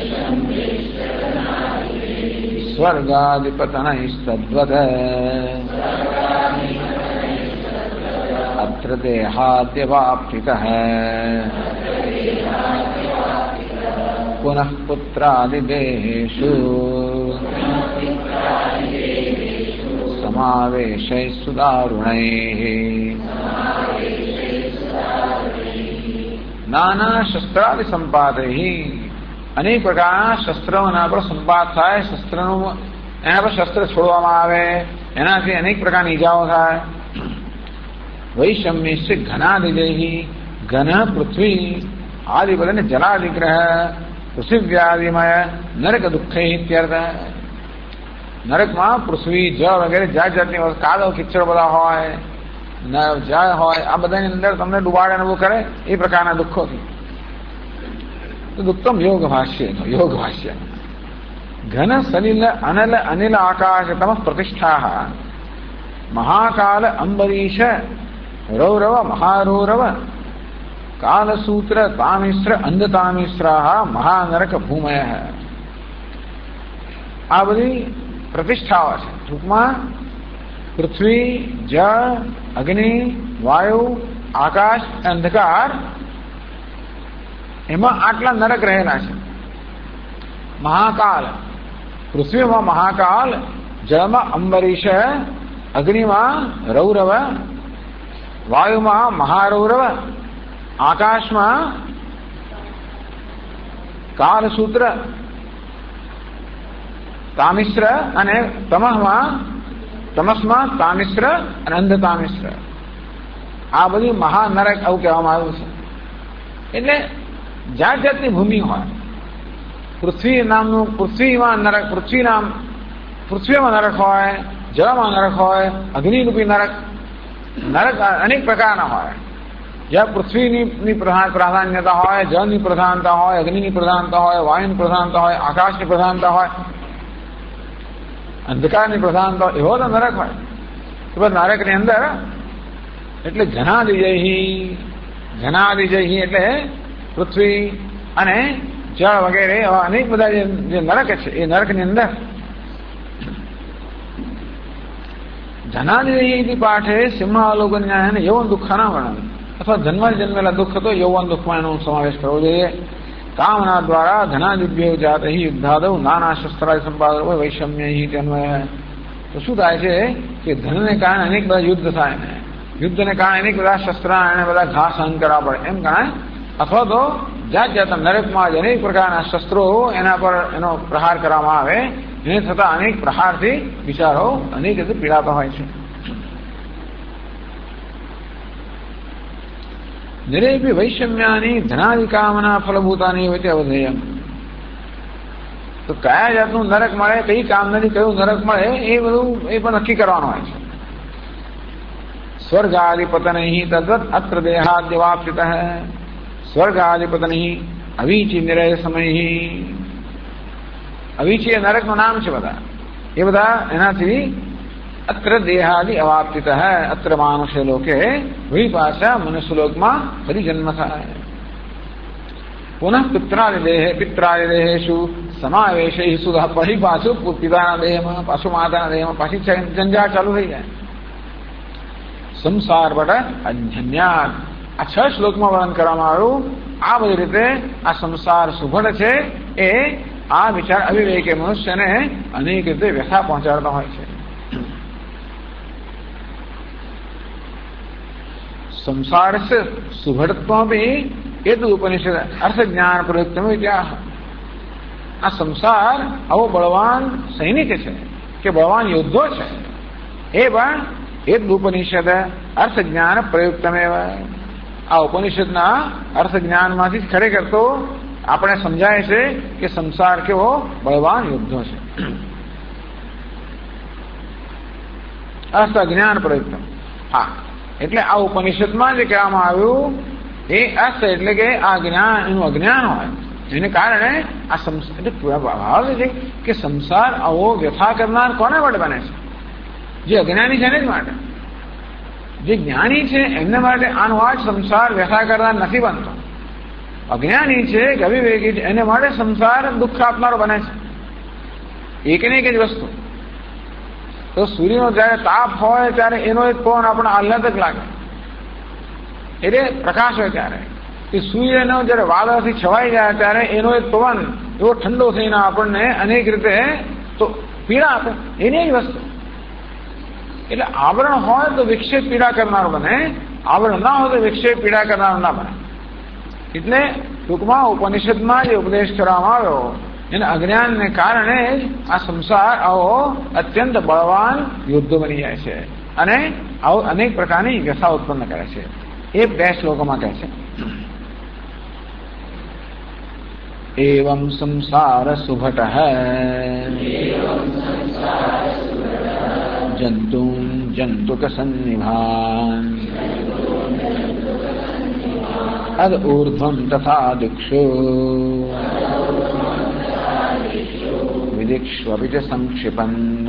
સ્વર્ગાદિપતનૈસ્તદ્વદ અત્ર દેહાદ્યવાપ્તિતઃ પુનઃ પુત્રાદિદેહેષુ સમાવેશૈસ્સુ દારુણૈઃ. નાના શસ્ત્રાદિ સંપાતૈ, અનેક પ્રકારના શસ્ત્રોના પર સંપાત થાય. શસ્ત્રનું એના પર શસ્ત્ર છોડવામાં આવે, એનાથી અનેક પ્રકારની ઈજાઓ થાય. વૈષમ્યશ્ચ ઘનાદિજૈ, ઘન પૃથ્વી આદિ બદને જલાદિગ્રહ પૃથિવ્યાદિમય નરક દુઃખૈ ઇત્યર્થ. નરકમાં પૃથ્વી જળ વગેરે જાત જાતની કાદવ કિચડ બધા હોય, જળ હોય, આ બધાની અંદર તમને ડુબાડે અનુભવ કરે એ પ્રકારના દુઃખોથી. દુઃખમ યોગ ભાષ્ય, યોગ ભાષ્ય. ઘન સલિલ અનલ અનિલ આકાશ તમ પ્રતિષ્ઠા મહાકાલ અંબરીશ રૌરવ મહારૌરવ કાલસૂત્ર તામિશ્ર અંધતામિશ્રા મહાનરક ભૂમય. આ બધી પ્રતિષ્ઠાઓ છે. ટૂંકમાં પૃથ્વી, જળ, અગ્નિ, વાયુ, આકાશ, અંધકાર, એમાં આટલા નરક રહેલા છે. મહાકાલ, પૃથ્વીમાં મહાકાલ, જળમાં અંબરીશ, અગ્નિમાં રૌરવ, વાયુમાં મહારૌરવ, આકાશમાં કાલસૂત્ર, તામિશ્ર અને તમસમાં તમસમાં તામિશ્ર અને અંધતામિશ્ર. આ બધી મહાનરક આવું કહેવામાં આવ્યું છે. એટલે જાત જાતની ભૂમિ હોય. પૃથ્વી નામનું પૃથ્વીમાં નરક, પૃથ્વી નામ પૃથ્વીમાં નરક હોય, જળમાં નરક હોય, અગ્નિરૂપી નરક, નરક અનેક પ્રકારના હોય. જ્યાં પૃથ્વીની પ્રાધાન્યતા હોય, જળની પ્રધાનતા હોય, અગ્નિની પ્રધાનતા હોય, વાયુની પ્રધાનતા હોય, આકાશની પ્રધાનતા હોય, અંધકારની પ્રધાનતા હોય, એવો તો નરક હોય. તો નરકની અંદર એટલે ઘનાદિજૈ, ઘનાદિજૈ એટલે પૃથ્વી અને જળ વગેરે એવા અનેક બધા જે નરક છે એ નરકની અંદર ધનાદિજૈ પાઠે સિંહાવલોકન્યાયને યૌવન દુઃખાના વર્ણન અથવા જન્મ જન્મેલા દુઃખ તો યૌવન દુઃખમાં એનો સમાવેશ કરવો જોઈએ. કામના દ્વારા ધનાદિભ્યો જાત યુદ્ધાદવ નાના શસ્ત્રાદિ સંપાદો વૈષમ્ય અન્વય. તો શું થાય છે કે ધનને કારણે અનેક બધા યુદ્ધ થાય ને યુદ્ધને કારણે અનેક બધા શસ્ત્ર અને બધા ઘા સહન કરવા પડે એમ ગણાય. અથવા તો જાત જાતના નરકમાં જ અનેક પ્રકારના શસ્ત્રો એના પર એનો પ્રહાર કરવામાં આવે, એને થતા અનેક પ્રહારથી બિચારો અનેક રીતે પીડાતા હોય છે. નિરેપી વૈષમ્યાની ધનાદિ કામના ફલભૂતાની હોય તે અવધેયમ. તો કયા જાતનું નરક મળે, કઈ કામનાથી કયું નરક મળે એ બધું એ પણ નક્કી કરવાનું હોય છે. સ્વર્ગાદિપતનૈ તદ્વત અત્ર દેહાદ્યવાપ્તિતઃ. સ્વર્ગાદિપતનૈ અવીચી નિરય સમય. અવીચી એ નરકનું નામ છે બધા. એ બધા એનાથી અત્ર દેહાદિ અવાપ્તિતઃ. અત્ર માનુષ્ય લોકે વહી પાછા મનુષ્યલોકમાં ફરી જન્મ થાય. પુનઃ પિત્રાદિદેહ પિત્રાદિદેહેશુ સમાવેશૈ સુધા. ફરી પાછું પિતાના દેહમાં, પાછું માતાના દેહમાં પાછી ઝંઝાટ ચાલુ થઈ જાય. સંસાર બટ અજ્ઞાત. આ છ શ્લોકમાં વર્ણન કરવામાં આવ્યું. આ બધી રીતે આ સંસાર સુભટ છે એ આ વિચાર અવિવેકી મનુષ્યને અનેક રીતે વ્યથા પહોંચાડતા હોય છે. संसार से सुभटत्व भी ये तो उपनिषद अर्थ ज्ञान प्रयुक्त में क्या आ संसार आवो बलवान सैनिक है के बलवान योद्धो है एवं एक उपनिषद अर्थ ज्ञान प्रयुक्त में आ उपनिषद ना अर्थ ज्ञान में खरेखर तो आपने समझाए से कि संसार के वो बलवान योद्धो है. अर्थ ज्ञान प्रयुक्त हाँ એટલે આ ઉપનિષદમાં જે કહેવામાં આવ્યું એ અર્થ એટલે કે આ જ્ઞાન એનું અજ્ઞાન હોય એને કારણે આ ભાવ છે કે સંસાર આવો વ્યથા કરનાર કોને માટે બને છે? જે અજ્ઞાની છે એને જ માટે. જે જ્ઞાની છે એમને માટે આનો આ જ સંસાર વ્યથા કરનાર નથી બનતો. અજ્ઞાની છે કે અવિવેકી છે એને માટે સંસાર દુઃખ આપનારો બને છે. એક ને એક જ વસ્તુ. તો સૂર્યનો જયારે તાપ હોય ત્યારે એનો એક પવન આપણને આહ્લાદક લાગે એટલે પ્રકાશ હોય ત્યારે એ સૂર્યનો જયારે વાદળથી છવાઈ જાય ત્યારે એનો એક પવન એવો ઠંડો થઈને આપણને અનેક રીતે તો પીડા આપે. એની જ વસ્તુ. એટલે આવરણ હોય તો વિક્ષેપ પીડા કરનાર બને, આવરણ ના હોય તો વિક્ષેપ પીડા કરનાર ના બને. એટલે ટૂંકમાં ઉપનિષદમાં જે ઉપદેશ કરવામાં આવ્યો એને અજ્ઞાનને કારણે જ આ સંસાર આવો અત્યંત બળવાન યુદ્ધ બની જાય છે અને આવો અનેક પ્રકારની વ્યથા ઉત્પન્ન કરે છે. એ બે શ્લોકોમાં કહે છે એવં સંસાર સુભટ જંતુ જંતુક સન્નિભાન અદ ઊર્ધ્વં તથા દિક્ષુ विदिक्ष्वपि च संक्षिपन्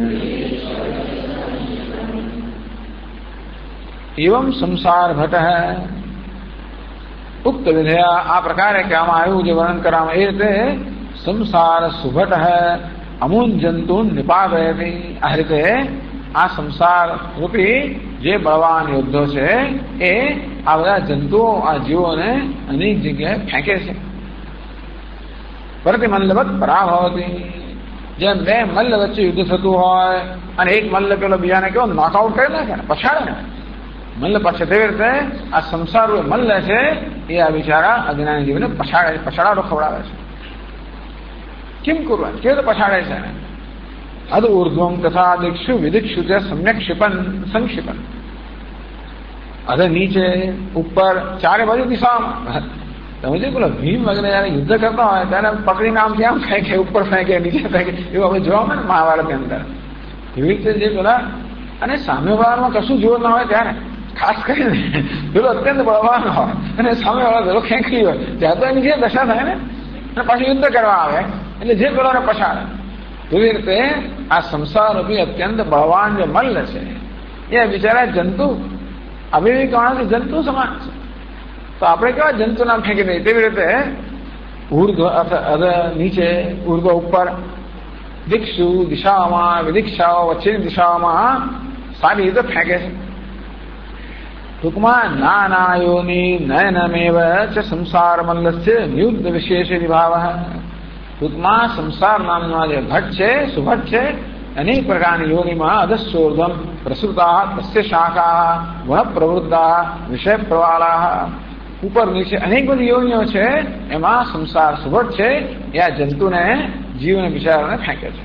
एवं संसार भट है उक्त विधेया आ प्रकार कहेવામાં આવ્યું જે વર્ણન કરવામાં એ રીતે સંસાર સુભટ है અમૂન જંતુ નિપાતયતિ. આ રીતે આ સંસાર રૂપી જે બળવાન યોદ્ધો છે એ આ બધા જંતુઓ આ જીવોને અનેક જગ્યાએ ફેંકે છે. પ્રતિમલ્લવત પરાભવતી. જેમ બે મલ્લ વચ્ચે યુદ્ધ થતું હોય અને એક મલ્લ પેલો બીજાને કેવો નોકઆઉટ કરી નાખે ને પછાડે ને મલ્લ પાછળ તેવી રીતે આ સંસાર મલ્લ છે એ આ બિચારા અજ્ઞાની જીવને પછાડે પછાડાડો ખવડાવે છે. કેમ કરવું કેવી રીતે પછાડે છે? અદ ઉર્ધ્વમ તથા દિક્ષુ વિદિક્ષુ તે સમ્યક ક્ષિપન સંક્ષિપન. અધ નીચે ઉપર ચારે બાજુ દિશામાં. તમે જે પેલો ભીમ વગેરે જયારે યુદ્ધ કરતા હોય ત્યારે પકડીને આમથી આમ ફેંકે ઉપર ફેંકે નીચે ફેંકે એવું આપણે જોવા મળે ને મહાભારતની અંદર. એવી રીતે જે પેલા અને સામેવાળામાં કશું જોર ના હોય ત્યારે ખાસ કરીને પેલો અત્યંત બળવાન હોય અને સામેવાળા પેલો ખેંચી હોય ત્યાં તો એની જે દશા થાય ને અને પાછું યુદ્ધ કરવા આવે એટલે જે પેલોને પછાડે. એવી રીતે આ સંસાર રૂપી અત્યંત બળવાન જે મલ્લ છે એ બિચારા જંતુ અવિવેક માણસ જંતુ સમાન છે. તો આપણે કેવા જંતુ નામ ફેંકી દઈએ તેવી રીતે ઉર્ધ્વ નીચે ઉર્ધ્વ ઉપર દિક્ષુ દિશાઓમાં વિદિક્ષાઓ વચ્ચેની દિશાઓમાં સારી રીતે ફેંકે છે. ટૂંકમાં નાનાયોની નયનમેવ ચ સંસાર મલ્લસ્ય નિયુદ્ધ વિશેષ વિભાવ. ટૂંકમાં સંસાર નામના જે ભટ્ટ છે સુભટ્ટ છે અનેક પ્રકારની યોનિમાં અધસ્યોર્ધમ પ્રસૃતા તસ્ય શાખા ગુણ પ્રવૃત્તા વિષય પ્રવાળા. ઉપર નીચે અનેક બધી યોનિઓ છે એમાં સંસાર સુભટ્ટ છે એ આ જંતુને જીવને બિચારાને ફેંકે છે.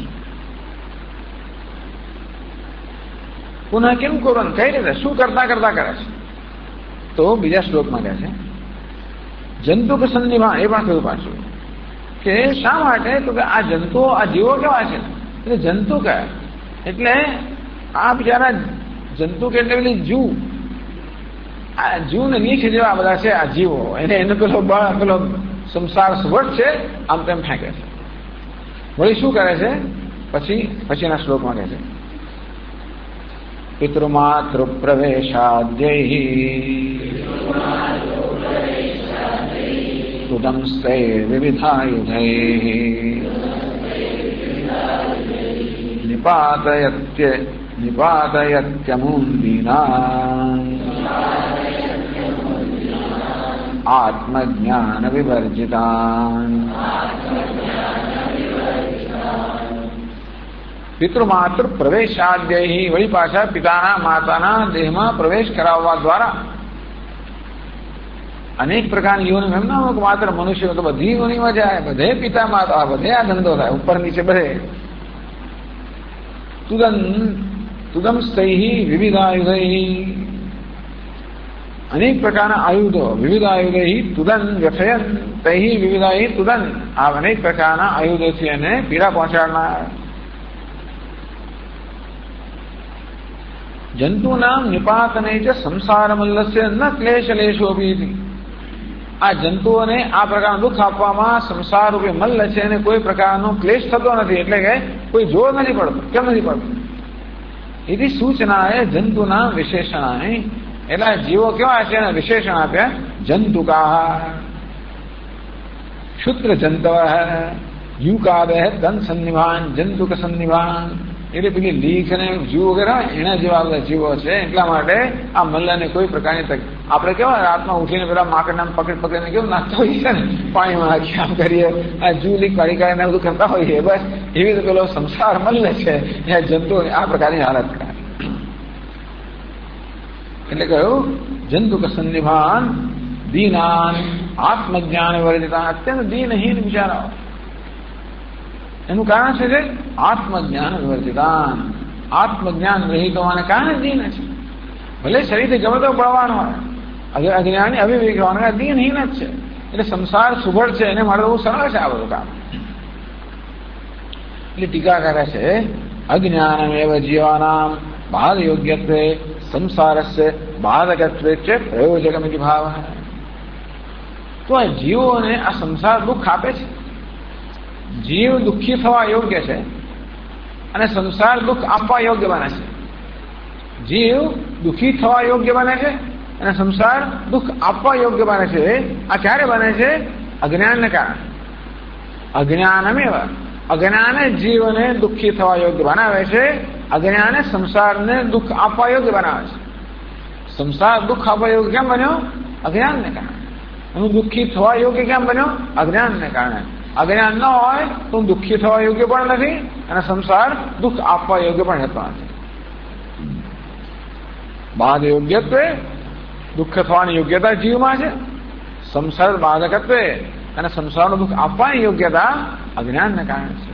પુનઃ કેમ કરવાનું કઈ રીતે શું કરતા કરતા કરે છે? તો બીજા શ્લોકમાં કહે છે જંતુ કે સન્નિભાન. એ પણ કહ્યું પાછું કે શા માટે તો કે આ જંતુઓ આ જીવો કેવા છે એટલે જંતુ કહે એટલે આ બિચારા જંતુ કે એટલે પેલી જૂ આ જૂ ને નીચે જેવા બધા છે આ જીવો એને એનો પેલો પેલો સંસાર સુભટ્ટ છે આમ તેમ ફેંકે છે. વળી શું કરે છે પછી પછીના શ્લોકમાં કહે છે પિતૃમાતૃ પ્રવેશાદ્યૈ તુદંસ્તે વિવિધાયુધૈ નિપાતયત્ય નિપાતયત્યમું દીનાં આત્મજ્ઞાન વિવર્જિતાન. પિતૃમાતૃ પ્રવેશાદ્ય વળી પાછા પિતાના માતાના દેહમાં પ્રવેશ કરાવવા દ્વારા અનેક પ્રકારની યોનિ. એમ ના હોય કે માત્ર મનુષ્યો તો બધી યોનિમાં જાય, બધે પિતા માતા, બધે આ ધંધો થાય, ઉપર નીચે બધે. તુદન તુદમ સ્તૈ વિવિધાયુધૈ, અનેક પ્રકારના આયુધો, વિવિધ આયુધૈ તુદન વ્યથયન તૈ વિવિધાય તુદન, આ અનેક પ્રકારના આયુધોથી એને પીડા પહોંચાડનાર. જંતુનામ નિપાતને ચ સંસાર મલ્લસ્ય ન ક્લેશ લેશોભી. આ જંતુઓને આ પ્રકારનું દુઃખ આપવામાં સંસાર રૂપે મલ્લ છે અને કોઈ પ્રકારનો ક્લેશ થતો નથી, એટલે કે કોઈ જોર નથી પડતો. કેમ નથી પડતો? એથી સૂચનાએ જંતુના વિશેષણાએ, એટલે જીવો કેવા છે એના વિશેષણ આપ્યા. જંતુકા શુત્ર જંતવ યુકાદ તન સન્નિભાન જંતુક સન્નિભાન, એટલે પેલી લીખ અને જીવ વગેરે એના જેવા બધા જીવો છે. એટલા માટે આ મલ્લાને કોઈ પ્રકારની તક. આપણે કેવા રાતમાં ઉઠીને પેલા માકડના પકડ પકડીને કેવું નાખતા હોઈએ છે ને, પાણીમાં નાખી આમ કરીએ, આ જૂ લીક કાઢી કાઢીને બધું કરતા હોઈએ. બસ એવી રીતે પેલો સંસાર મલ્લે છે એ જંતુ આ પ્રકારની હાલત કરે. એટલે કહ્યું જંતુક સન્નિભાન દીનાન આત્મજ્ઞાન વર્જિતા, અત્યંત દીનહીન બિચારાઓ. એનું કારણ છે જે આત્મજ્ઞાન વિવર્જિતાન, આત્મજ્ઞાન રહિત હોવાને કારણે દીન છે. ભલે શરીરથી ગમે તો બળવાનો હોય, અજ્ઞાની અવિવેક હોવાને દીનહીન જ છે. એટલે સંસાર સુભળ છે, એને માટે બહુ સરળ છે આ બધું કામ. એટલે ટીકા કરે છે અજ્ઞાનમેવ જીવાનામ બાદ યોગ્યત્વે સંસારસ્ય બાધકત્વે છે પ્રયોજકમિતિ ભાવ. તો આ જીવોને આ સંસાર દુઃખ આપે છે. જીવ દુઃખી થવા યોગ્ય છે અને સંસાર દુઃખ આપવા યોગ્ય બને છે. જીવ દુઃખી થવા યોગ્ય બને છે અને સંસાર દુઃખ આપવા યોગ્ય બને છે. આ ક્યારે બને છે? અજ્ઞાનને કારણે. અજ્ઞાનમેવ, અજ્ઞાને જીવને દુઃખી થવા યોગ્ય બનાવે છે, અજ્ઞાને સંસારને દુઃખ આપવા યોગ્ય બનાવે છે. સંસાર દુઃખ આપવા યોગ્ય કેમ બન્યો? અજ્ઞાનને કારણે. એનું દુઃખી થવા યોગ્ય કેમ બન્યો? અજ્ઞાનને કારણે. અજ્ઞાન ન હોય તો દુઃખી થવા યોગ્ય પણ નથી અને સંસાર દુઃખ આપવા યોગ્ય પણ થતો નથી. બાધ યોગ્યત્વે દુઃખ થવાની યોગ્યતા જીવમાં છે, સંસાર બાધકત્વે અને સંસારનું દુઃખ આપવાની યોગ્યતા અજ્ઞાનને કારણે છે.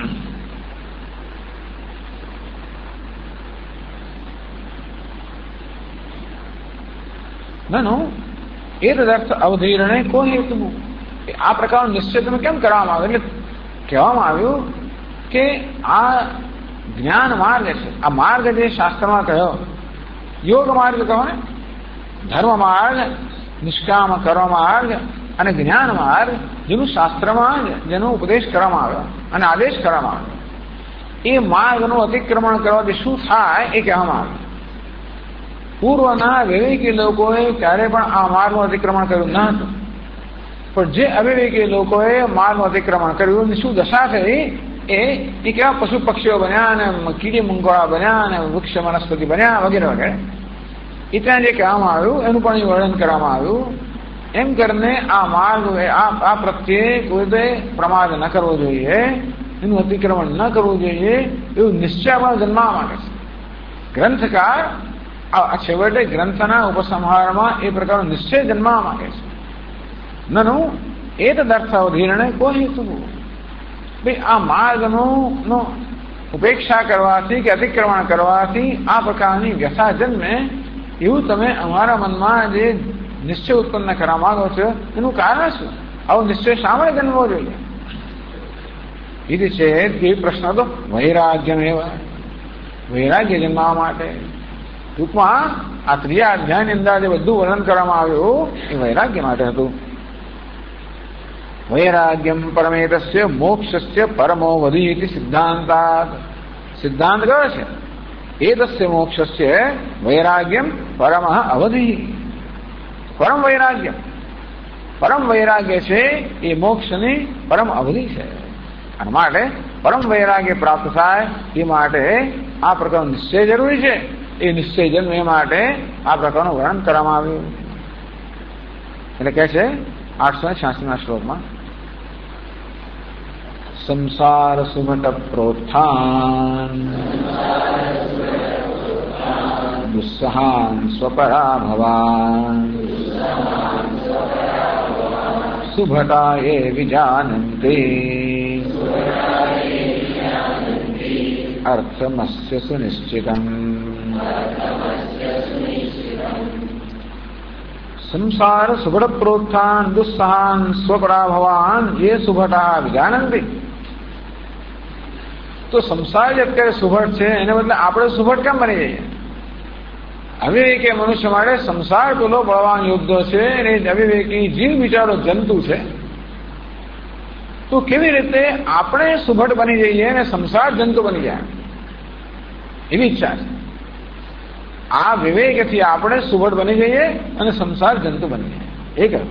નનો એતદર્થ અવધીરણે કો હેતુ. આ પ્રકારનો નિશ્ચય તમે કેમ કરવામાં આવ્યો? એટલે કહેવામાં આવ્યું કે આ જ્ઞાન માર્ગ છે. આ માર્ગ જે શાસ્ત્રમાં કહ્યો, યોગ માર્ગ કહો ને, ધર્મ માર્ગ, નિષ્કામ કર્મ માર્ગ અને જ્ઞાન માર્ગ, જેનું શાસ્ત્રમાં જેનો ઉપદેશ કરવામાં આવ્યો અને આદેશ કરવામાં આવ્યો, એ માર્ગનું અતિક્રમણ કરવાથી શું થાય એ કહેવામાં આવ્યું. પૂર્વના વિવેકી લોકોએ ક્યારે પણ આ માર્ગનું અતિક્રમણ કર્યું ન હતું, પણ જે અવિવેકી લોકોએ માર્ગનું અતિક્રમણ કર્યું શું દશા થઈ એ એ કેવા પશુ પક્ષીઓ બન્યા અને કીડી મંગોળા બન્યા અને વૃક્ષ વનસ્પતિ બન્યા વગેરે વગેરે. એ ત્યાં જે કહેવામાં આવ્યું એનું પણ વર્ણન કરવામાં આવ્યું. એમ કરીને આ માર્ગ આ પ્રત્યે કોઈને પ્રમાદ ન કરવો જોઈએ, એનું અતિક્રમણ ન કરવું જોઈએ, એવું નિશ્ચય પણ જન્મવા માંગે છે. ગ્રંથકાર આ છેવટે ગ્રંથના ઉપસંહારમાં એ પ્રકારનો નિશ્ચય જન્મવા માંગે છે. નનું એતદર્થાવધીરણે કો હેતુ. ભાઈ આ માર્ગનો ઉપેક્ષા કરવાથી કે અતિક્રમણ કરવાથી આ પ્રકારની વ્યથા જન્મે, એવું તમે અમારા મનમાં જે નિશ્ચય ઉત્પન્ન કરવા માંગો છો એનું કારણ શું? આવો નિશ્ચય શા માટે જન્મવો જોઈએ? એ છે એ પ્રશ્ન તો વૈરાગ્ય વૈરાગ્ય જન્મવા માટે. ટૂંકમાં આ ત્રીજા અધ્યાયની અંદર જે બધું વર્ણન કરવામાં આવ્યું એ વૈરાગ્ય માટે હતું. વૈરાગ્યમ પરમેતસ્ય મોક્ષસ્ય પરમો વધી સિદ્ધાંતાત. સિદ્ધાંત કયો છે? એતસ્ય મોક્ષસ્ય વૈરાગ્યમ પરમ અવધિ. પરમ વૈરાગ્ય, પરમ વૈરાગ્ય છે એ મોક્ષની પરમ અવધિ છે. અને માટે પરમ વૈરાગ્ય પ્રાપ્ત થાય એ માટે આ પ્રકારનો નિશ્ચય જરૂરી છે. એ નિશ્ચય જન્મે માટે આ પ્રકારનું વર્ણન કરવામાં આવ્યું. એટલે કે છે આઠસો છ્યાસીમાં શ્લોકમાં સંસાર સુમટ પ્રોત્થાન દુસ્સહાન સ્વપરા ભવાન સુભટા એ વિજાનંતે અર્થમસ્ય સુનિશ્ચિતમ. સંસાર સુભટ પ્રોત્થાન દુસ્સહાન સ્વપરા ભવાન એ સુભટા વિજાનંતી. તો સંસાર જે અત્યારે સુભટ છે એને બદલે આપણે સુભટ કેમ બની જઈએ? અવિવેકી મનુષ્ય માટે સંસાર પેલો બળવાન યોદ્ધો છે અને અવિવેકી જીવ બિચારો જંતુ છે. તો કેવી રીતે આપણે સુભટ બની જઈએ અને સંસાર જંતુ બની જાય એવી ઈચ્છા છે. આ વિવેકથી આપણે સુભટ બની જઈએ અને સંસાર જંતુ બની જાય એ કહ્યું.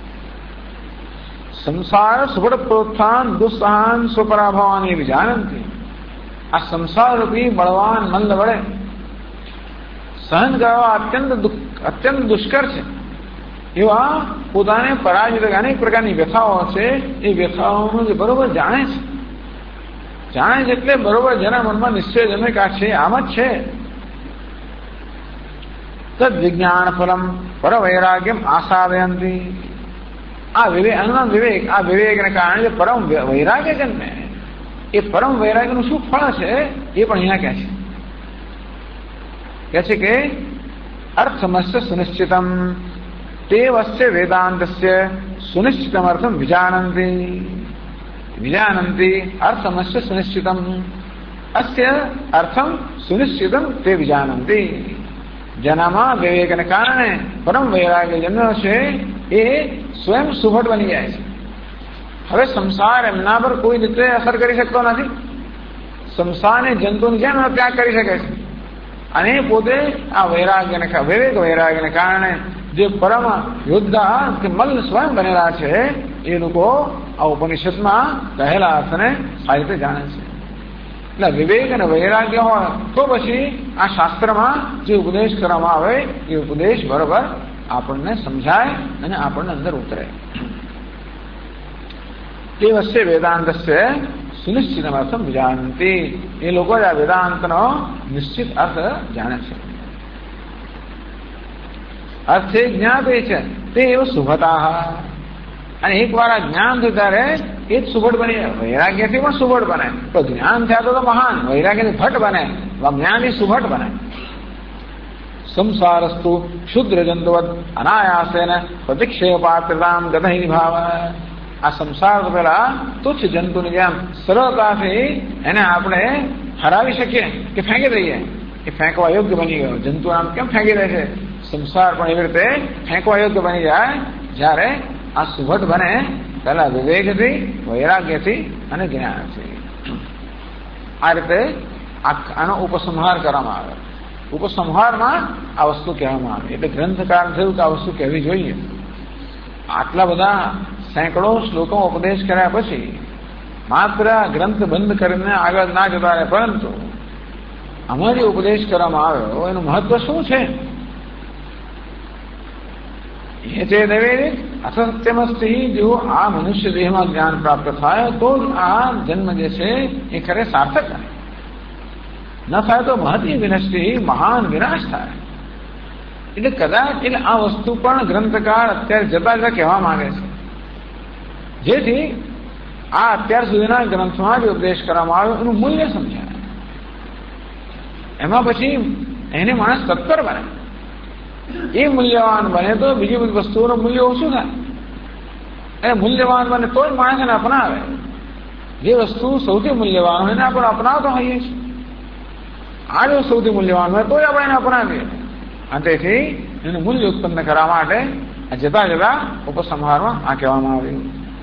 સંસાર સુભટ પ્રોત્થાન દુસ્સહાન સ્વપરાભવાન એ વિજાનંતી. આ સંસાર રૂપી બળવાન મંદ વડે સહન કરવા અત્યંત અત્યંત દુષ્કર છે એવા પોતાને પરાજિત અનેક પ્રકારની વ્યથાઓ છે એ વ્યથાઓનું જે બરોબર જાણે છે. જાણે છે એટલે બરોબર જેના મનમાં નિશ્ચય જમે કે છે આમ જ છે. તદ વિજ્ઞાન ફલમ પર વૈરાગ્યમ આસાદયંતી. આ વિવેક અનંત વિવેક આ વિવેકને કારણે જે પરમ વૈરાગ્ય જન્મે એ પરમ વૈરાગ્યનું શું ફળ છે એ પણ અહીંયા કહે છે. કહે છે કે અર્થમસ્ય સુનિશ્ચિતમ તેવસ્ય વેદાંતસ્ય સુનિશ્ચિતમ અર્થમ વિજાનંતી. વિજાનંતી અર્થમસ્ય સુનિશ્ચિતમ અસ્ય અર્થમ સુનિશ્ચિતમ તે વિજાનંતી. જેનામાં વિવેકને કારણે પરમ વૈરાગ્ય જન્મ્યો છે એ સ્વયં સુભટ બની જાય છે. હવે સંસાર એમના પર કોઈ રીતે અસર કરી શકતો નથી. સંસારને જંતુની જેમ ત્યાગ કરી શકે છે અને પોતે આ વૈરાગ્યને વિવેક વૈરાગ્યને કારણે જે પરમ યોદ્ધા કે મલ્લ સ્વયં બનેલા છે એ લોકો આ ઉપનિષદમાં કહેલા અર્થને સારી રીતે જાણે છે. એટલે વિવેક અને વૈરાગ્ય હોય તો પછી આ શાસ્ત્રમાં જે ઉપદેશ કરવામાં આવે એ ઉપદેશ બરોબર આપણને સમજાય અને આપણને અંદર ઉતરે. તે વચ્ચે વેદાંતસ્ય સુનિશ્ચિત અર્થમ વિજાનંતી. એ લોકો જ આ વેદાંતનો નિશ્ચિત અર્થ જાણે છે. અર્થે જ્ઞાતે છે તે એવું સુભતા. અને એક વાર આ જ્ઞાન થયું ત્યારે એ જ સુભટ બની જાય. વૈરાગ્યથી પણ સુભટ બને તો જ્ઞાન થયા તો મહાન. વૈરાગ્યથી ભટ્ટ બને જ્ઞાનથી સુભટ બને. સંસારસ્તુ ક્ષુદ્ર જંતુવત અનાયાસેન પ્રતિક્ષેપ પાત્રતામ ગતહિ ભાવ. આ સંસાર પેલા તુચ્છ જંતુની જેમ સરળતાથી એને આપણે હરાવી શકીએ કે ફેંકી દઈએ. એ ફેંકવા યોગ્ય બની ગયો. જંતુ આમ કેમ ફેંકી દે છે? સંસાર પણ એવી રીતે ફેંકવા યોગ્ય બની જાય જ્યારે આ સુભટ બને પેલા વિવેકથી વૈરાગ્યથી અને જ્ઞાનથી. આ રીતે આનો ઉપસંહાર કરવામાં આવે. ઉપસંહારમાં આ વસ્તુ કહેવામાં આવે. એટલે ગ્રંથકાર થયું કે આ વસ્તુ કહેવી જોઈએ. આટલા બધા સેંકડો શ્લોકો ઉપદેશ કર્યા પછી માત્ર ગ્રંથ બંધ કરીને આગળ ના જતા રહે, પરંતુ અમારી ઉપદેશ કરવામાં આવ્યો એનું મહત્વ શું છે એ છે દેવે અસત્યમસ્તિ. જો આ મનુષ્ય દેહમાં જ્ઞાન પ્રાપ્ત થાય તો જ આ જન્મ જે છે એ ખરે સાર્થક થાય. ન થાય તો મહતી વિનષ્ટિ મહાન વિનાશ થાય. એટલે કદાચ એટલે આ વસ્તુ પણ ગ્રંથકાર અત્યારે જતા જતા કહેવા માંગે છે, જેથી આ અત્યાર સુધીના ગ્રંથમાં જે ઉપદેશ કરવામાં આવ્યો એનું મૂલ્ય સમજાય. એમાં પછી એને માણસ તત્પર બને. એ મૂલ્યવાન બને તો બીજી બધી વસ્તુઓનું મૂલ્ય ઓછું થાય. અને મૂલ્યવાન બને તો જ માણસ એને અપનાવે. જે વસ્તુ સૌથી મૂલ્યવાન હોય એને આપણે અપનાવતો હોઈએ છીએ. આ જો સૌથી મૂલ્યવાન હોય તો જ આપણે એને અપનાવીએ. અને તેથી એનું મૂલ્ય ઉત્પન્ન કરવા માટે જતા જતા ઉપસંહારમાં આ કહેવામાં આવ્યું.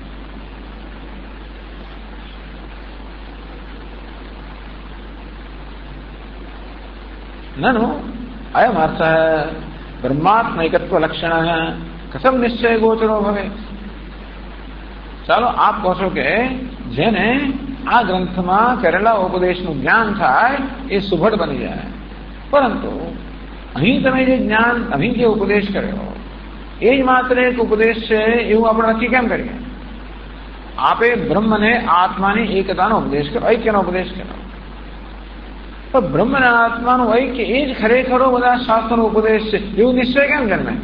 નनु અયમ અર્થ બ્રહ્માત્મૈકત્વ લક્ષણ કથમ નિશ્ચય ગોચરો ભવે. ચાલો આપ કહો છો કે જેને આ ગ્રંથમાં કરેલા ઉપદેશનું જ્ઞાન થાય એ સુભળ બની જાય. પરંતુ અહીં તમે જે જ્ઞાન, અહીં જે ઉપદેશ કર્યો એ જ માત્ર એક ઉપદેશ છે એવું આપણે નક્કી કેમ કરીએ? આપે બ્રહ્મને આત્માની એકતાનો ઉપદેશ કર્યો, ઐક્યનો ઉપદેશ કર્યો. તો બ્રહ્મ અને આત્માનું ઐક્ય એ જ ખરેખરો બધા શાસ્ત્રનો ઉપદેશ છે એવું નિશ્ચય કેમ જન્મે?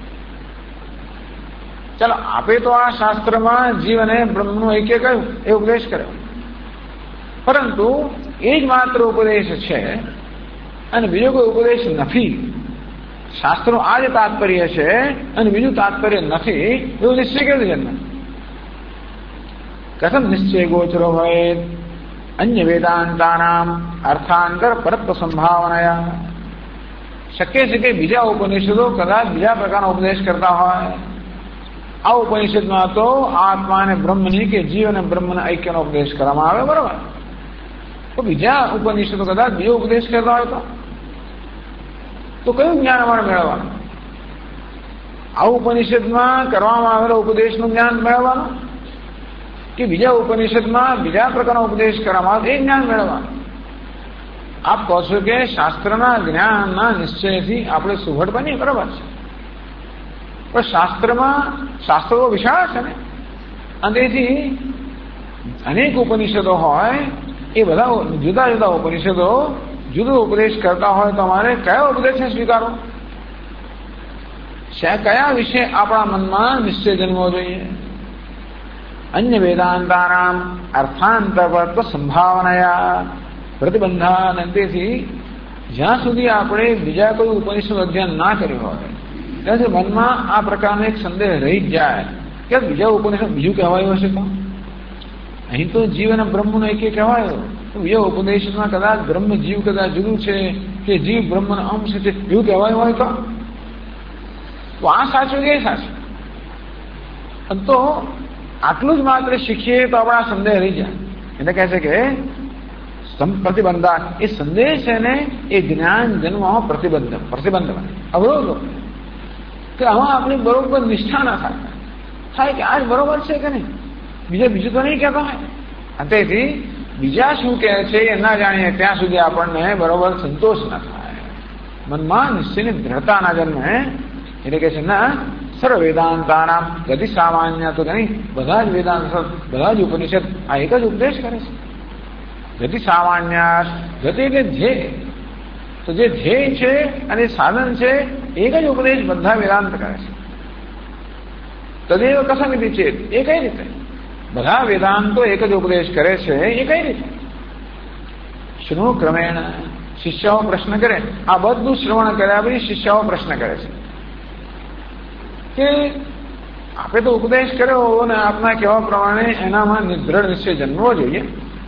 ચાલો, આપે તો આ શાસ્ત્રમાં જીવ અને બ્રહ્મનું ઐક્ય કહ્યું, એ ઉપદેશ કર્યો, પરંતુ એ જ માત્ર ઉપદેશ છે અને બીજો કોઈ ઉપદેશ નથી. શાસ્ત્રનું આ જ તાત્પર્ય છે અને બીજું તાત્પર્ય નથી એવું નિશ્ચય કેવી જન્મે? કથમ નિશ્ચય ગોચરો હોય અન્ય વેદાંતાનામ અર્થાંતર પરત્વ સંભાવનાયા. શક્ય છે કે બીજા ઉપનિષદો કદાચ બીજા પ્રકારનો ઉપદેશ કરતા હોય. આ ઉપનિષદમાં તો આત્મા અને બ્રહ્મની કે જીવ અને બ્રહ્મના ઐક્યનો ઉપદેશ કરવામાં આવે, બરોબર? તો બીજા ઉપનિષદો કદાચ બીજો ઉપદેશ કરતા હોય તો તો કયું જ્ઞાન અમારે મેળવવાનું? આ ઉપનિષદમાં કરવામાં આવેલા ઉપદેશનું જ્ઞાન મેળવવાનું કે બીજા ઉપનિષદમાં બીજા પ્રકારનો ઉપદેશ કરવામાં આવે એ જ્ઞાન મેળવવાનું? આપ કહો છો કે શાસ્ત્રના જ્ઞાનના નિશ્ચયથી આપણે સુઘડ બનીએ, બરાબર છે, પણ શાસ્ત્રમાં શાસ્ત્રો વિશાળ છે ને, અને તેથી અનેક ઉપનિષદો હોય એ બધા જુદા જુદા ઉપનિષદો જુદો ઉપદેશ કરતા હોય તો અમારે કયો ઉપદેશ સ્વીકારો? કયા વિશે આપણા મનમાં નિશ્ચય જન્મવો જોઈએ? અન્ય વેદાંતાનામ અર્થાંતર્ગત સંભાવનાયા પ્રતિબંધા. તેથી જ્યાં સુધી આપણે બીજા કોઈ ઉપનિષદ અધ્યયન ના કર્યું હોય ત્યાં સુધી મનમાં આ પ્રકારનો એક સંદેહ રહી જ જાય કે બીજા ઉપનિષદ બીજું કહેવાયું હશે. તો અહીં તો જીવ અને બ્રહ્મનો એક કહેવાયો, બીજા ઉપદેશમાં કદાચ બ્રહ્મ જીવ કદાચ જુદું છે કે જીવ બ્રહ્મનો અંશ છે એવું કહેવાયું હોય તો આ સાચું કે સાચું? તો આટલું જ માત્ર શીખીએ તો આપણા સંદેહ રહી જાય. એટલે કહે છે કે પ્રતિબંધા, એ સંદેહ છે ને એ જ્ઞાન જન્મમાં પ્રતિબંધ પ્રતિબંધ બને, અવરોધો કે આમાં આપણી બરોબર નિષ્ઠા ના થાય થાય કે આ જ બરોબર છે કે નહીં, બીજા બીજું તો નહીં કહેતો હોય. તેથી બીજા શું કહે છે એ ના જાણીએ ત્યાં સુધી આપણને બરોબર સંતોષ ના થાય, મનમાં નિશ્ચયની દ્રઢતા ના જન્મે. એટલે કે છે ના સર્વ વેદાંતાનામ ગતિ સામાન્ય, તો નહીં બધા જ વેદાંત બધા જ ઉપનિષદ આ એક જ ઉપદેશ કરે છે. ગતિ સામાન્ય, ગતિ એટલે ધ્યેય, તો જે ધ્યેય છે અને સાધન છે એક જ ઉપદેશ બધા વેદાંત કરે છે. તદેવ કસમિતિ ચેત, એ કઈ રીતે? બધા વેદાંતો એક જ ઉપદેશ કરે છે એ કઈ રીતે? શૃણુ ક્રમેણ, શિષ્યાઓ પ્રશ્ન કરે, આ બધું શ્રવણ કર્યા પછી શિષ્યાઓ પ્રશ્ન કરે છે કે આપણે તો ઉપદેશ કર્યો અને આપના કહેવા પ્રમાણે એનામાં દ્રઢ નિશ્ચય જન્મવો જોઈએ,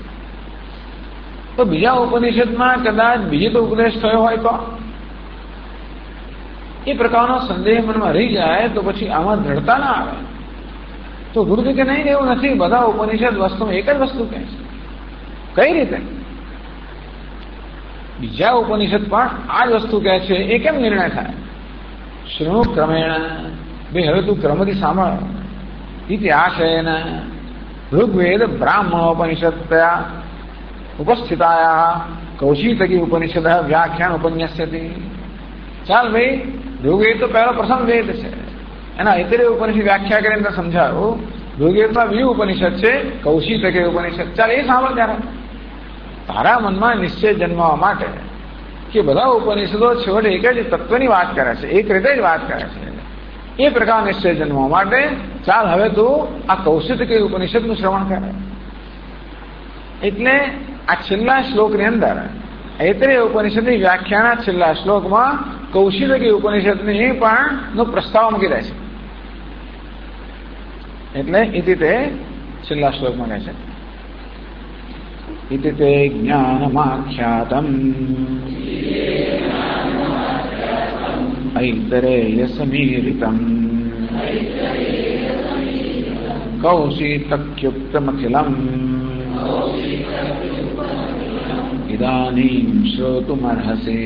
તો બીજા ઉપનિષદમાં કદાચ બીજો તો ઉપદેશ થયો હોય તો એ પ્રકારનો સંદેહ મનમાં રહી જાય તો પછી આમાં દ્રઢતા ના આવે. તો ગુરુજી કે નહીં, એવું નથી, બધા ઉપનિષદ વસ્તુ એક જ વસ્તુ કહે છે. કઈ રીતે? બીજા ઉપનિષદ પણ આ જ વસ્તુ કહે છે, એ કેમ નિર્ણય થાય? શૃણુ ક્રમેણ, બે હવે તું ક્રમથી સાંભળ. ઇતિહાસેન ઋગ્વેદ બ્રાહ્મણોપનિષદયા ઉપસ્થિતાયા કૌશિતકી ઉપનિષદ વ્યાખ્યાન ઉપન્યસ્યતિ. ચાલ ભાઈ, ઋગ્વેદ તો પહેલો પ્રથમ વેદ છે, એના ઇતરે ઉપનિષદ વ્યાખ્યા કરીને સમજાવ્યું. ઋગ્વેદમાં બીજું ઉપનિષદ છે કૌશિતકી ઉપનિષદ. ચાલ એ સાંભળ ત્યારે. તારા મનમાં નિશ્ચય જન્મવા માટે કે બધા ઉપનિષદો છેવટે એક જ તત્વની વાત કરે છે, એક રીતે જ વાત કરે છે, એ પ્રકાર નિશ્ચય જન્મવા માટે ચાલ હવે તું આ કૌશિતકી ઉપનિષદનું શ્રવણ કરે. એટલે આ છેલ્લા શ્લોકની અંદર ઐતરેય ઉપનિષદની વ્યાખ્યાના છેલ્લા શ્લોકમાં કૌશિતકી ઉપનિષદની પણ નો પ્રસ્તાવ મૂકી દે છે. એટલે ઇતિ તે છેલ્લા શ્લોકમાં કહે છે ઇતિ તે જ્ઞાનમાખ્યાતમ ઐતરેય સમીરિતમ કૌશિતક્યુક્તમખિલમ ઇદાનીમ શ્રોતુમર્હસે.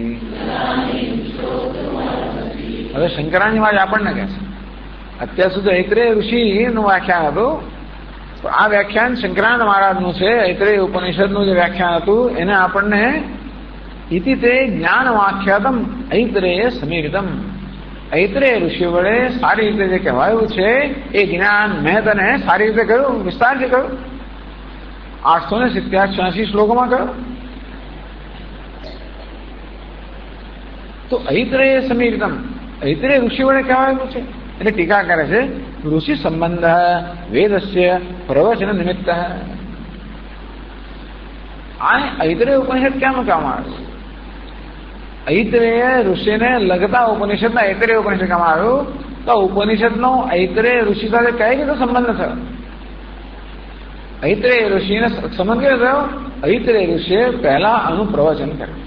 હવે શંકરાની વાત આપણને કહે છે. અત્યાર સુધી ઐતરેય ઋષિનું વ્યાખ્યાન હતું, આ વ્યાખ્યાન શંકરાનંદ મહારાજનું છે. ઐતરેય ઉપનિષદનું જે વ્યાખ્યાન હતું એને આપણને ઇતિ તે જ્ઞાન વાખ્યાતમ ઐતરેય સમીરિતમ, ઐતરેય ઋષિ વડે સારી રીતે જે કહેવાયું છે એ જ્ઞાન મેં તને સારી રીતે કહ્યું, વિસ્તારથી કહ્યું. આઠસો ને સિત્યાસી શ્લોકોમાં કહ્યું. તો ઐતરેય સમીરિતમ, ઐતરેય ઋષિ વડે કહેવાયું છે. એટલે ટીકા કરે છે ઋષિ સંબંધ વેદસ્ય પ્રવચન નિમિત્ત. આને ઐતરેય ઉપનિષદ કેમ કહેવામાં આવ્યું? ઐતરેય ઋષિને લગતા ઉપનિષદના ઐતરેય ઉપનિષદ કહેવામાં આવ્યું. તો ઉપનિષદનો ઐતરેય ઋષિ સાથે કઈ રીતે સંબંધ થયો? ઐતરેય ઋષિને સંબંધ કેવો થયો? ઐતરેય ઋષિએ પહેલા આનું પ્રવચન કર્યું.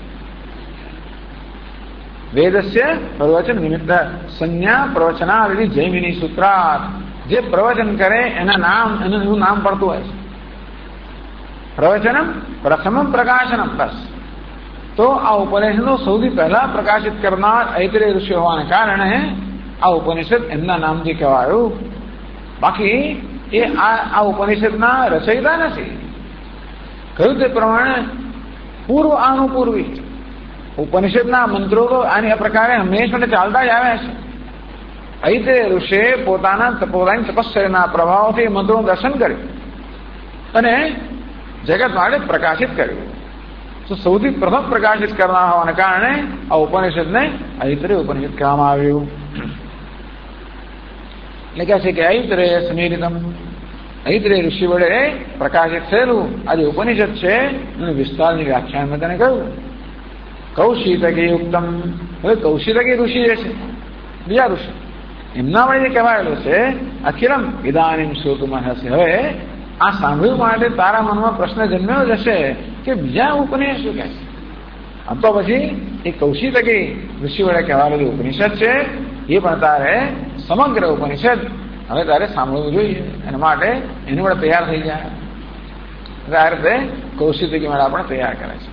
વેદસ્ય પ્રવચન નિમિત્ત સંજ્ઞા પ્રવચનાવિધિ જૈમિની સૂત્રાર્થ. જે પ્રવચન કરે એના નામ એનું એવું નામ પડતું હોય છે. પ્રવચનમ પ્રથમ પ્રકાશનમ. બસ. તો આ ઉપનિષદનો સૌથી પહેલા પ્રકાશિત કરનાર ઐતરેય ઋષિ હોવાને કારણે આ ઉપનિષદ એમના નામથી કહેવાયું. બાકી એ આ ઉપનિષદના રચયિતા નથી. કહ્યું તે પ્રમાણે પૂર્વ અનુપૂર્વી ઉપનિષદના મંત્રો તો આની આ પ્રકારે હંમેશા ચાલતા જ આવ્યા છે. ઐતરેય ઋષિએ પોતાના પોતાની તપસ્યાના પ્રભાવથી મંત્રોનું દર્શન કર્યું અને જગત માટે પ્રકાશિત કર્યું. તો સૌથી પ્રથમ પ્રકાશિત કરનાર હોવાને કારણે આ ઉપનિષદને ઐતરેય ઉપનિષદ કહેવામાં આવ્યું. એટલે કહે છે કે ઐતરેય સમીરિતમ, ઐતરેય ઋષિ વડે પ્રકાશિત થયેલું આ જે ઉપનિષદ છે એનું વિસ્તારની વ્યાખ્યાન મેં તને કહ્યું. કૌશિતકી યુક્તમ. હવે કૌશિતકી ઋષિ જે છે બીજા ઋષિ એમના વડે જે કહેવાયેલું છે અખિલમ ઇદાનીમ શ્રોતુમ હશે. હવે આ સાંભળ્યું માટે તારા મનમાં પ્રશ્ન જન્મ્યો જ હશે કે બીજા ઉપનિષદ શું કહે છે? આમ તો પછી એ કૌશિતકી ઋષિ વડે કહેવાયેલું ઉપનિષદ છે એ પણ તારે સમગ્ર ઉપનિષદ હવે તારે સાંભળવું જોઈએ. એના માટે એની વડે તૈયાર થઈ જાય. આ રીતે કૌશિતકી વડે આપણે તૈયાર કરે છે.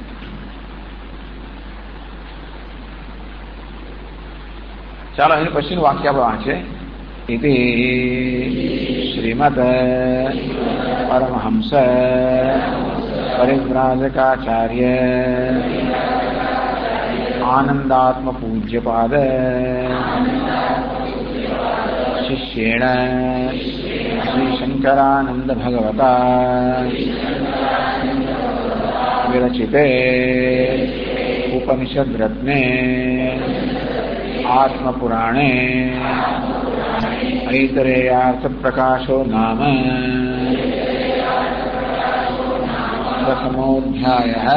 ચાલો એની પછીનું વાક્ય આપણે વાંચીએ. ઇતિ શ્રીમદ પરમહંસ પરિવ્રાજકાચાર્ય આનંદાત્મ પૂજ્યપાદ શિષ્યેણ શ્રી શંકરાનંદ ભગવતા વિરચિતે ઉપનિષદ રત્ને આત્મપુરાણે ઐતરેયાર્થ પ્રકાશો નામ પ્રથમોધ્યાય.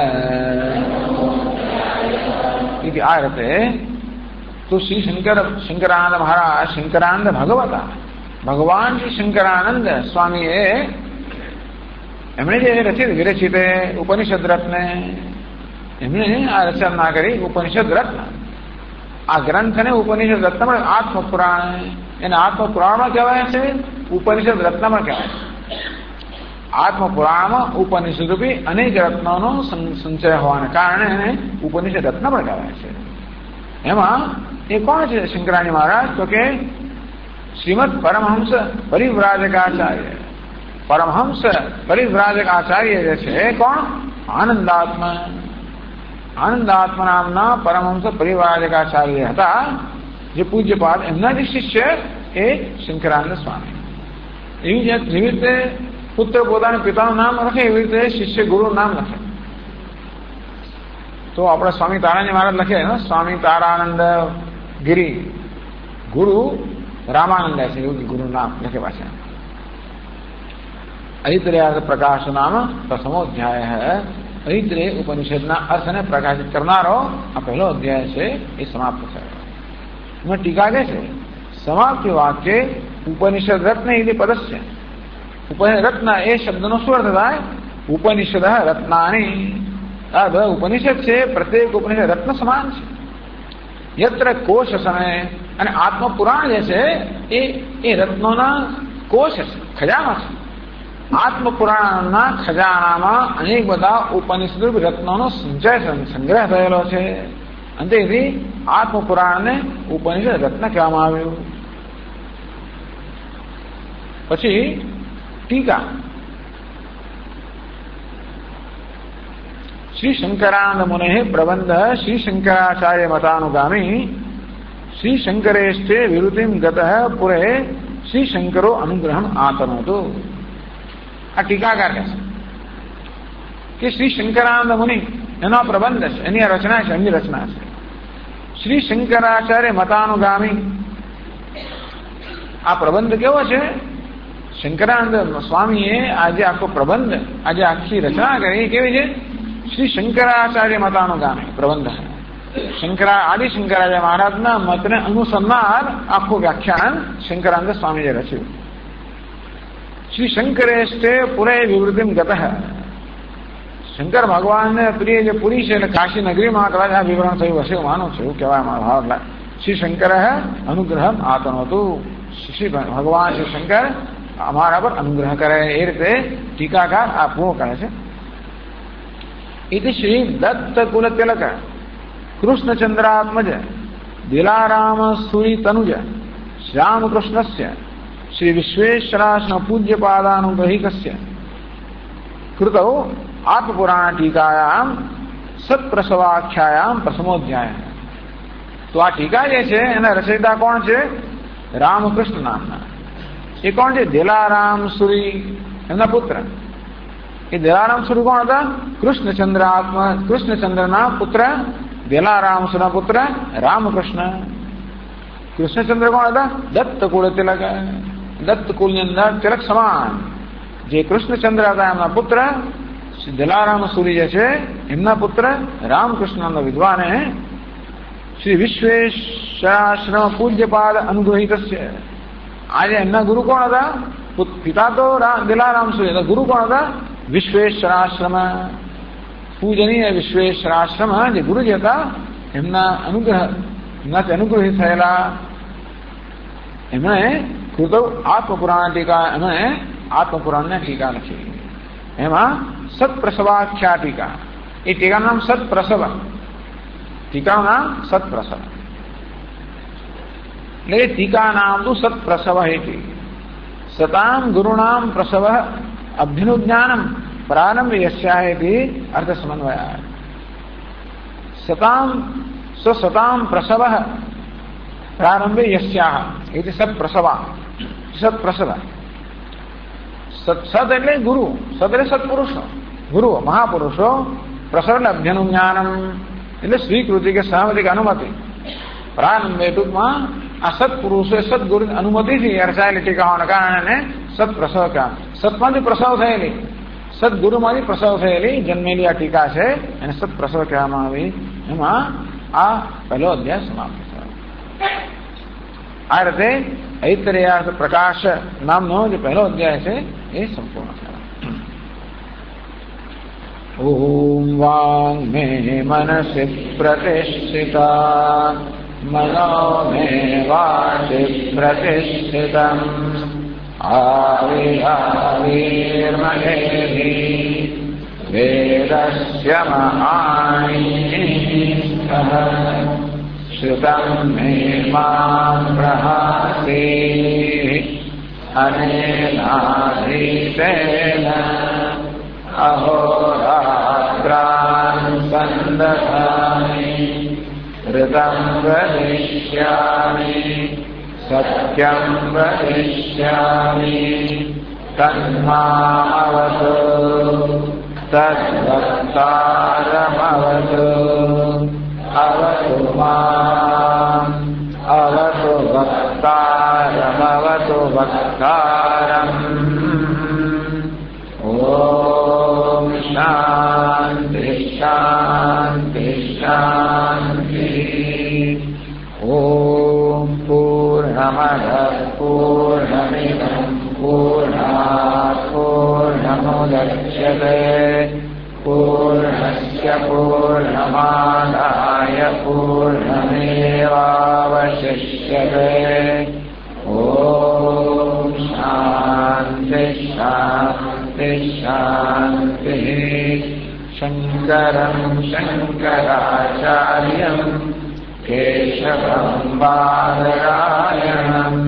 આ રીતે તો શ્રી શંકર શંકરાનંદ મહારાજ શંકરાનંદ ભગવતા ભગવાન શ્રી શંકરાનંદ સ્વામીએ એમણે જે રચિત વિરચિત ઉપનિષદ રત્ન એમણે આ રચના કરી ઉપનિષદ રત્ન. આ ગ્રંથને ઉપનિષદ રત્નમાં આત્મપુરાણ એને આત્મપુરાણમાં કહેવાય છે, ઉપનિષદ રત્નમાં કહેવાય છે. આત્મપુરાણમાં ઉપનિષદ રૂપી અનેક રત્નોનો સંચય હોવાને કારણે એને ઉપનિષદ રત્ન પણ કહેવાય છે. એમાં એ કોણ છે શંકરાચાર્ય મહારાજ? તો કે શ્રીમદ પરમહંસ પરિવ્રાજકાચાર્ય. પરમહંસ પરિવ્રાજકાચાર્ય જે છે કોણ? આનંદાત્મા. આનંદાત્મા નામના પરમહંસ પરિવ્રાજકાચાર્ય હતા, જે પૂજ્યપાદ એમના જે શિષ્ય એ શંકરાનંદ સ્વામી. એવી જેવી રીતે પુત્ર પોતાના પિતાનું નામ લખે એવી રીતે શિષ્ય ગુરુનું નામ લખે. તો આપણે સ્વામી તારાનંદ મહારાજ લખે સ્વામી તારાનંદ ગિરી, ગુરુ રામાનંદ છે એવું ગુરુનું નામ લખે પાછા. ઐતરેય પ્રકાશ નામ પ્રથમોધ્યાય. ઐતરેય ઉપનિષદના અર્થને પ્રકાશિત કરનારો આ પહેલો અધ્યાય છે એ સમાપ્ત થયો. એમાં ટીકા કે છે સમાપ્તિ વાક્ય ઉપનિષદ રત્ન એ પદસ્ય. ઉપનિષદ રત્ન એ શબ્દનો શું અર્થ થાય? ઉપનિષદ રત્નાની. આ બધા ઉપનિષદ છે, પ્રત્યેક ઉપનિષદ રત્ન સમાન છે. યત્ર કોશ સમય અને આત્મપુરાણ જે છે એ એ રત્નોના કોશ છે, ખજાનો છે. આત્મપુરાણના ખજાનામાં અનેક બધા ઉપનિષદ રત્નોનો સંચય સંગ્રહ થયેલો છે. અને તેથી આત્મપુરાણને ઉપનિષદ રત્ન કહેવામાં આવ્યું. પછી ટીકા श्री शंकरानंद मुने प्रबंध श्री शंकराचार्य मतानुगामी श्री शंकरेष्टे विरुतिम गतः पुरे श्री शंकरो अनुग्रहम आतनोतु। आ टीकाकार कहે કે શ્રી શંકરાનંદ મુનિ એનો પ્રબંધ છે, એની રચના છે, એમની રચના છે. શ્રી શંકરાચાર્ય મતાનુગામી આ પ્રબંધ કેવો છે? શંકરાનંદ સ્વામીએ આજે આખો પ્રબંધ, આજે આખી રચના કરી કેવી છે? શ્રી શંકરાચાર્ય મતાનુગામી પ્રબંધ છે. શંકરા આદિ શંકરાચાર્ય મહારાજના મતને અનુસંધાન આખું વ્યાખ્યાન શંકરાનંદ સ્વામીએ રચ્યું. શ્રી શંકરેષ્ટે પુરે વિવૃતિમ ગતઃ. શંકર ભગવાન ને પ્રિય જે પુરી છે એટલે કાશી નગરીમાં કદાચ આ વિવરણ થયું હશે હું માનું છું, એવું કહેવાય મારા ભાવ. એટલે શ્રી શંકર અનુગ્રહ આતનોતું. શ્રી ભગવાન શ્રી શંકર અમારા પર અનુગ્રહ કરે એ રીતે ટીકાકાર આ પૂર્ણ કરે છે. ઇતિ શ્રી દત્ત કુલ તિલક કૃષ્ણચંદ્રાત્મજ દિલારામ સુરી તનુજ શ્યામકૃષ્ણસ્ય શ્રી વિશ્વેશ્વરાશ્ન પૂજ્યપાદાનુગ્રહિકસ્ય કૃતૌ आत्मपुराण टीकायाम सत्प्रसवाख्यायाम प्रथमोध्याय. तो आ टीका जे छे एना रचयिता कोण छे? रामकृष्ण नामना. ए कोण छे? दिलाराम सुरी एमना पुत्र. ए दिलाराम सुरी कोण हता? कृष्णचंद्र आत्मा कृष्णचंद्रना पुत्र दिलाराम सुरीना पुत्र रामकृष्ण. कृष्णचंद्र कोण हता? दत्त कुल तिलक. दत्त कुलनी अंदर तिलक समान जे कृष्णचंद्र हता एमना पुत्र दिलाराम सूरी जैसे एमना पुत्र रामकृष्ण विद्वान है. श्री विश्वेश्वराश्रम पूज्यपाद अनुग्रहित. आज एमना गुरु कौन था? पिता तो दिलाराम सूरी था, गुरु कौन था? विश्वेश्वराश्रम पूजनीय विश्वेश्वराश्रम जे गुरु जी था एमना अनुग्रह एमनाथी अनुग्रहित थयेला. एमणे कृतो आत्मपुराण टीका एमणे आत्मपुराण ने टीका लखी. एमा सत्प्रसवाख्या टीका. ये टीका नाम सत्प्रसव. टीका नाम सत्प्रसव. ले टीका नाम तो सत्प्रसव है. सताम गुरुणाम प्रसव अभ्युज्ञानम प्रारंभ यस्याहेति अर्थ समन्वय. सताम स्वसताम प्रसव प्रारंभे यस्याह इति सत्प्रसवा. सत्प्रसव सद એટલે ગુરુ, સદ એટલે સત્પુરુષો, ગુરુ મહાપુરુષો. પ્રસવ એટલે અભ્યનુજ્ઞાનમ એટલે સ્વીકૃતિ કે સહમતિ કે અનુમતિ. પ્રારંભે ટૂંકમાં આ સત્પુરુષો સદગુરુની અનુમતિથી રચાયેલી ટીકા હોવાના કારણે સત્પ્રસવ કહેવાય. સતમાંથી પ્રસવ થયેલી, સદગુરુમાંથી પ્રસવ થયેલી જન્મેલી આ ટીકા છે એને સત્પ્રસવ કહેવામાં આવી. એમાં આ પહેલો અધ્યાય સમાપ્ત થયો. આ રીતે ऐतरेयार्थ प्रकाश नामनो जो पहलो अध्याय है ये संपूर्ण है. ओम वांग में मनसि प्रतिष्ठिता मनो में वाचि प्रतिष्ठितम् आविर्भाविर्महेहि वेदस्य महानिष्ठः श्रुतं मे मां प्रहासे अनेनाधीतेन अहोरात्रान् सन्दधामि ऋतं वदिष्यामि सत्यं वदिष्यामि तन्मामवतु तद्वक्तारमवतु अवतु माम् अवतु वक्तारमवतु वक्तारम्. ॐ शान्ति शान्ति शान्तिः. ॐ पूर्णमदः पूर्णमिदं पूर्णात् पूर्णमुदच्यते पूर्णस्य पूर्णमादाय पूर्णमेवावशिष्यते. ॐ शान्ति शान्ति शान्तिः. शङ्करं शङ्कराचार्यं केशवं बादरायणं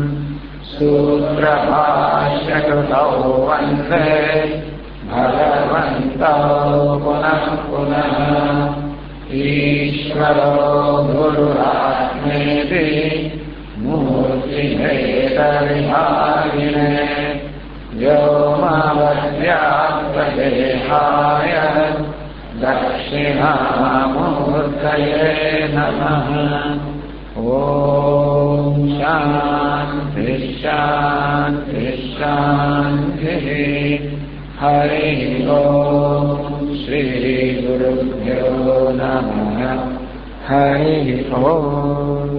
सूत्रभाष्यकृतौ वन्दे भगवन्तौ पुनः पुनः. ईश्वरो गुरुरात्मेति मूर्तिभेदविभागिने व्योमवद्व्याप्तदेहाय दक्षिणामूर्तये नमः। ॐ शान्ति शान्ति शान्तिः। हरिः ॐ श्रीगुरुभ्यो नमः। हरिः ॐ।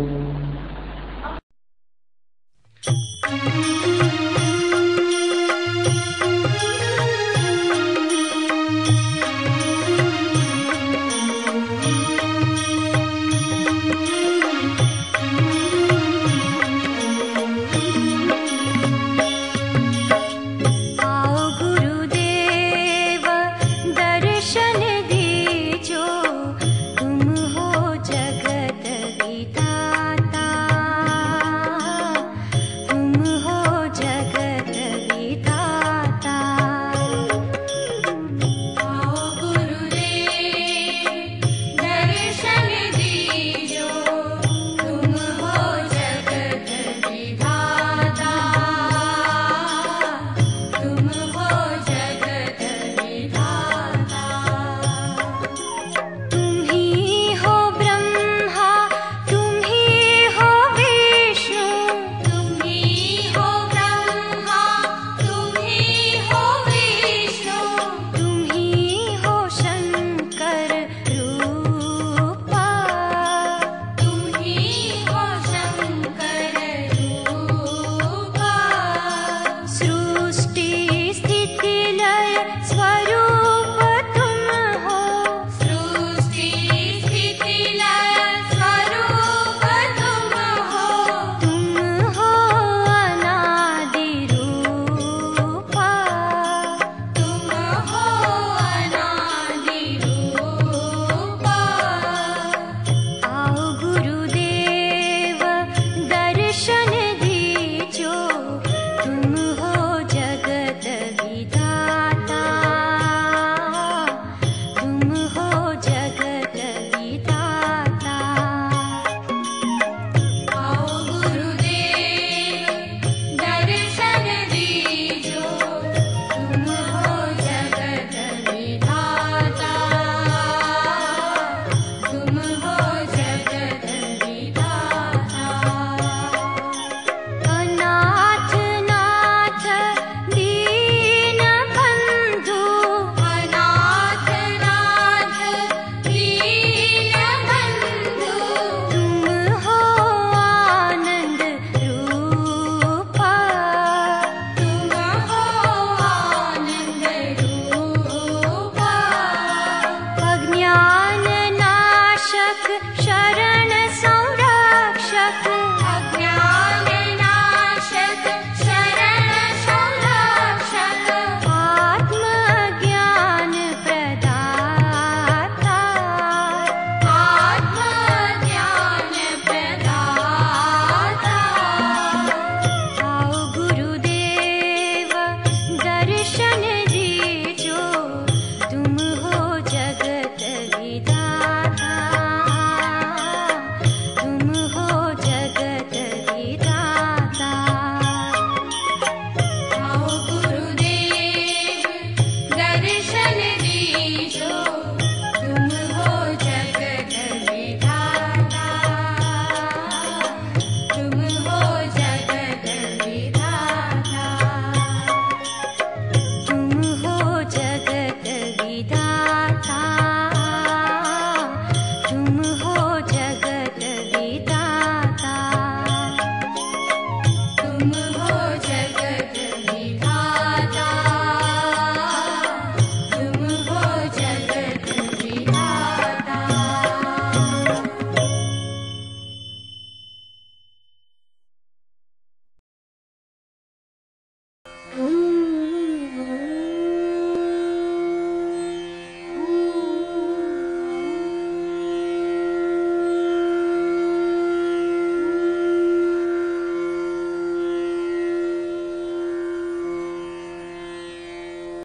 तुम हो